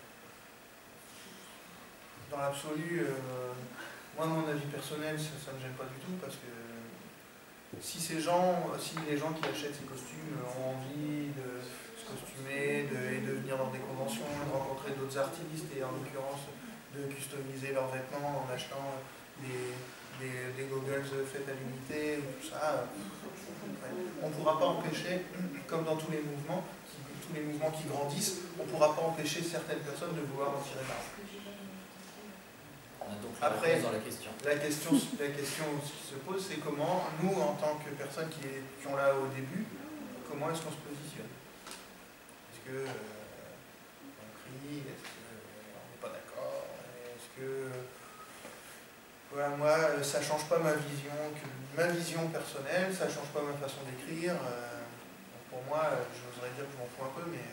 dans l'absolu, euh, moi, mon avis personnel, ça ne me gêne pas du tout, parce que si ces gens, si les gens qui achètent ces costumes ont envie de se costumer de, et de venir dans des conventions, de rencontrer d'autres artistes, et en l'occurrence de customiser leurs vêtements en achetant des, des, des goggles faits à l'unité, tout ça, on ne pourra pas empêcher, comme dans tous les mouvements, qui, tous les mouvements qui grandissent, on ne pourra pas empêcher certaines personnes de vouloir en tirer l'argent. Donc, la Après, dans la, question. La, question, la question qui se pose, c'est comment, nous, en tant que personnes qui, est, qui sont là au début, comment est-ce qu'on se positionne? Est-ce que euh, on crie? Est-ce qu'on n'est pas d'accord? Est-ce que... Voilà, moi, ça ne change pas ma vision, que, ma vision personnelle, ça ne change pas ma façon d'écrire. Euh, pour moi, j'oserais dire que je m'en fous un peu, mais...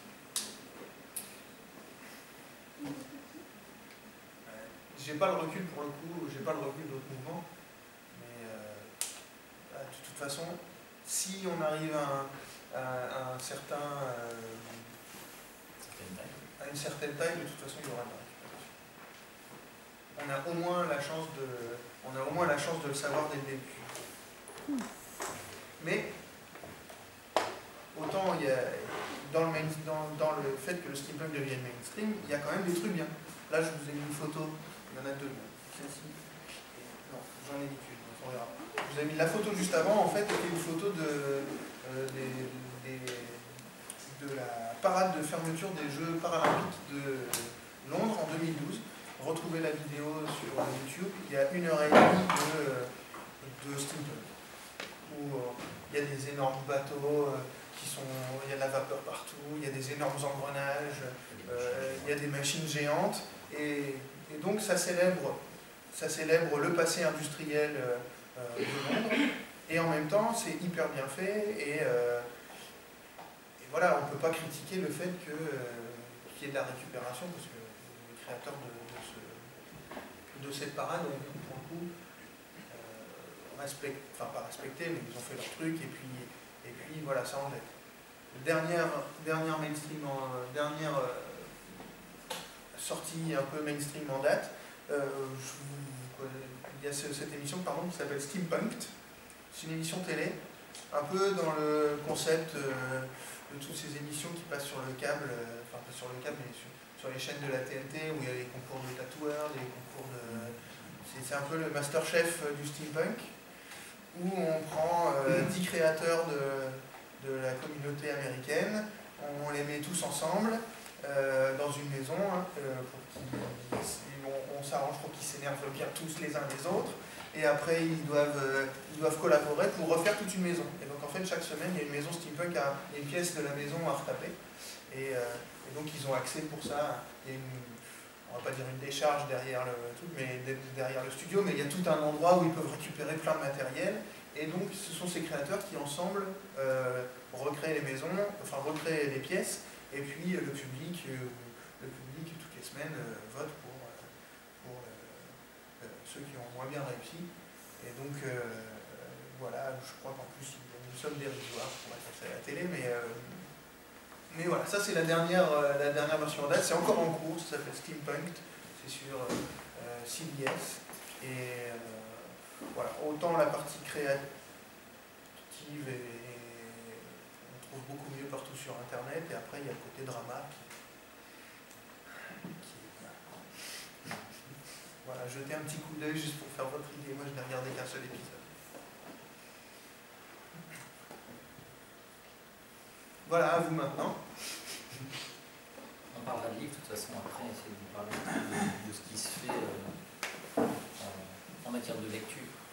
J'ai pas le recul pour le coup, j'ai pas le recul d'autres mouvements, mais euh, de toute façon, si on arrive à un, à un certain, euh, à une certaine taille, de toute façon il y aura de la récupération. On a au moins la chance de, on a au moins la chance de le savoir dès le début. Mais autant il y a dans le, main, dans, dans le fait que le steampunk devienne mainstream, il y a quand même des trucs bien. Là je vous ai mis une photo. Il y en a deux. Celle-ci. Non, j'en ai mis qu'une. On verra. Je vous ai mis la photo juste avant. En fait, c'était une photo de, euh, des, des, de la parade de fermeture des Jeux paralympiques de Londres en deux mille douze. Retrouvez la vidéo sur YouTube. Il y a une heure et demie de, de steampunk. Où euh, il y a des énormes bateaux euh, qui sont. Il y a de la vapeur partout. Il y a des énormes engrenages. Euh, il y a des machines géantes. Et Et donc ça célèbre, ça célèbre le passé industriel euh, de Londres, et en même temps c'est hyper bien fait, et, euh, et voilà, on ne peut pas critiquer le fait que, euh, qu'il y ait de la récupération, parce que les créateurs de, de, ce, de cette parade ont pour le coup euh, respect, enfin pas respecté, mais ils ont fait leur truc, et puis, et puis voilà, ça en est. Dernière, dernière mainstream, en, dernière euh, sortie un peu mainstream en date, euh, je vous, il y a ce, cette émission pardon, qui s'appelle Steampunked. C'est une émission télé, un peu dans le concept euh, de toutes ces émissions qui passent sur le câble, euh, enfin pas sur le câble, mais sur, sur les chaînes de la T N T, où il y a les concours de tatoueurs, les concours de... C'est un peu le Masterchef du steampunk, où on prend euh, dix créateurs de, de la communauté américaine, on les met tous ensemble, Euh, dans une maison, hein, euh, pour on, on s'arrange pour qu'ils s'énervent bien tous les uns les autres, et après ils doivent, euh, ils doivent collaborer pour refaire toute une maison. Et donc en fait chaque semaine il y a une maison steampunk, à, il y a une pièce de la maison à retaper, et, euh, et donc ils ont accès pour ça. Il y a une, on va pas dire une décharge derrière le truc, mais derrière le studio, mais il y a tout un endroit où ils peuvent récupérer plein de matériel. Et donc, ce sont ces créateurs qui, ensemble, euh, recréent les maisons, enfin, recréent les pièces, et puis le public, euh, le public toutes les semaines, euh, vote pour, euh, pour euh, euh, ceux qui ont moins bien réussi. Et donc, euh, voilà, je crois qu'en plus, il y a une somme dérisoire pour être passé à la télé, mais, euh, mais voilà, ça c'est la dernière, euh, la dernière version en date, c'est encore en cours, ça s'appelle Steampunk, c'est sur euh, C B S, et euh, voilà, autant la partie créative, et on trouve beaucoup mieux partout sur Internet, et après il y a le côté drama qui, qui voilà, jetez un petit coup d'œil juste pour faire votre idée, moi je n'ai regardé qu'un seul épisode. Voilà, à vous maintenant. On parlera de livres, de toute façon, après, essayer de vous parler de, de ce qui se fait euh, en, en matière de lecture.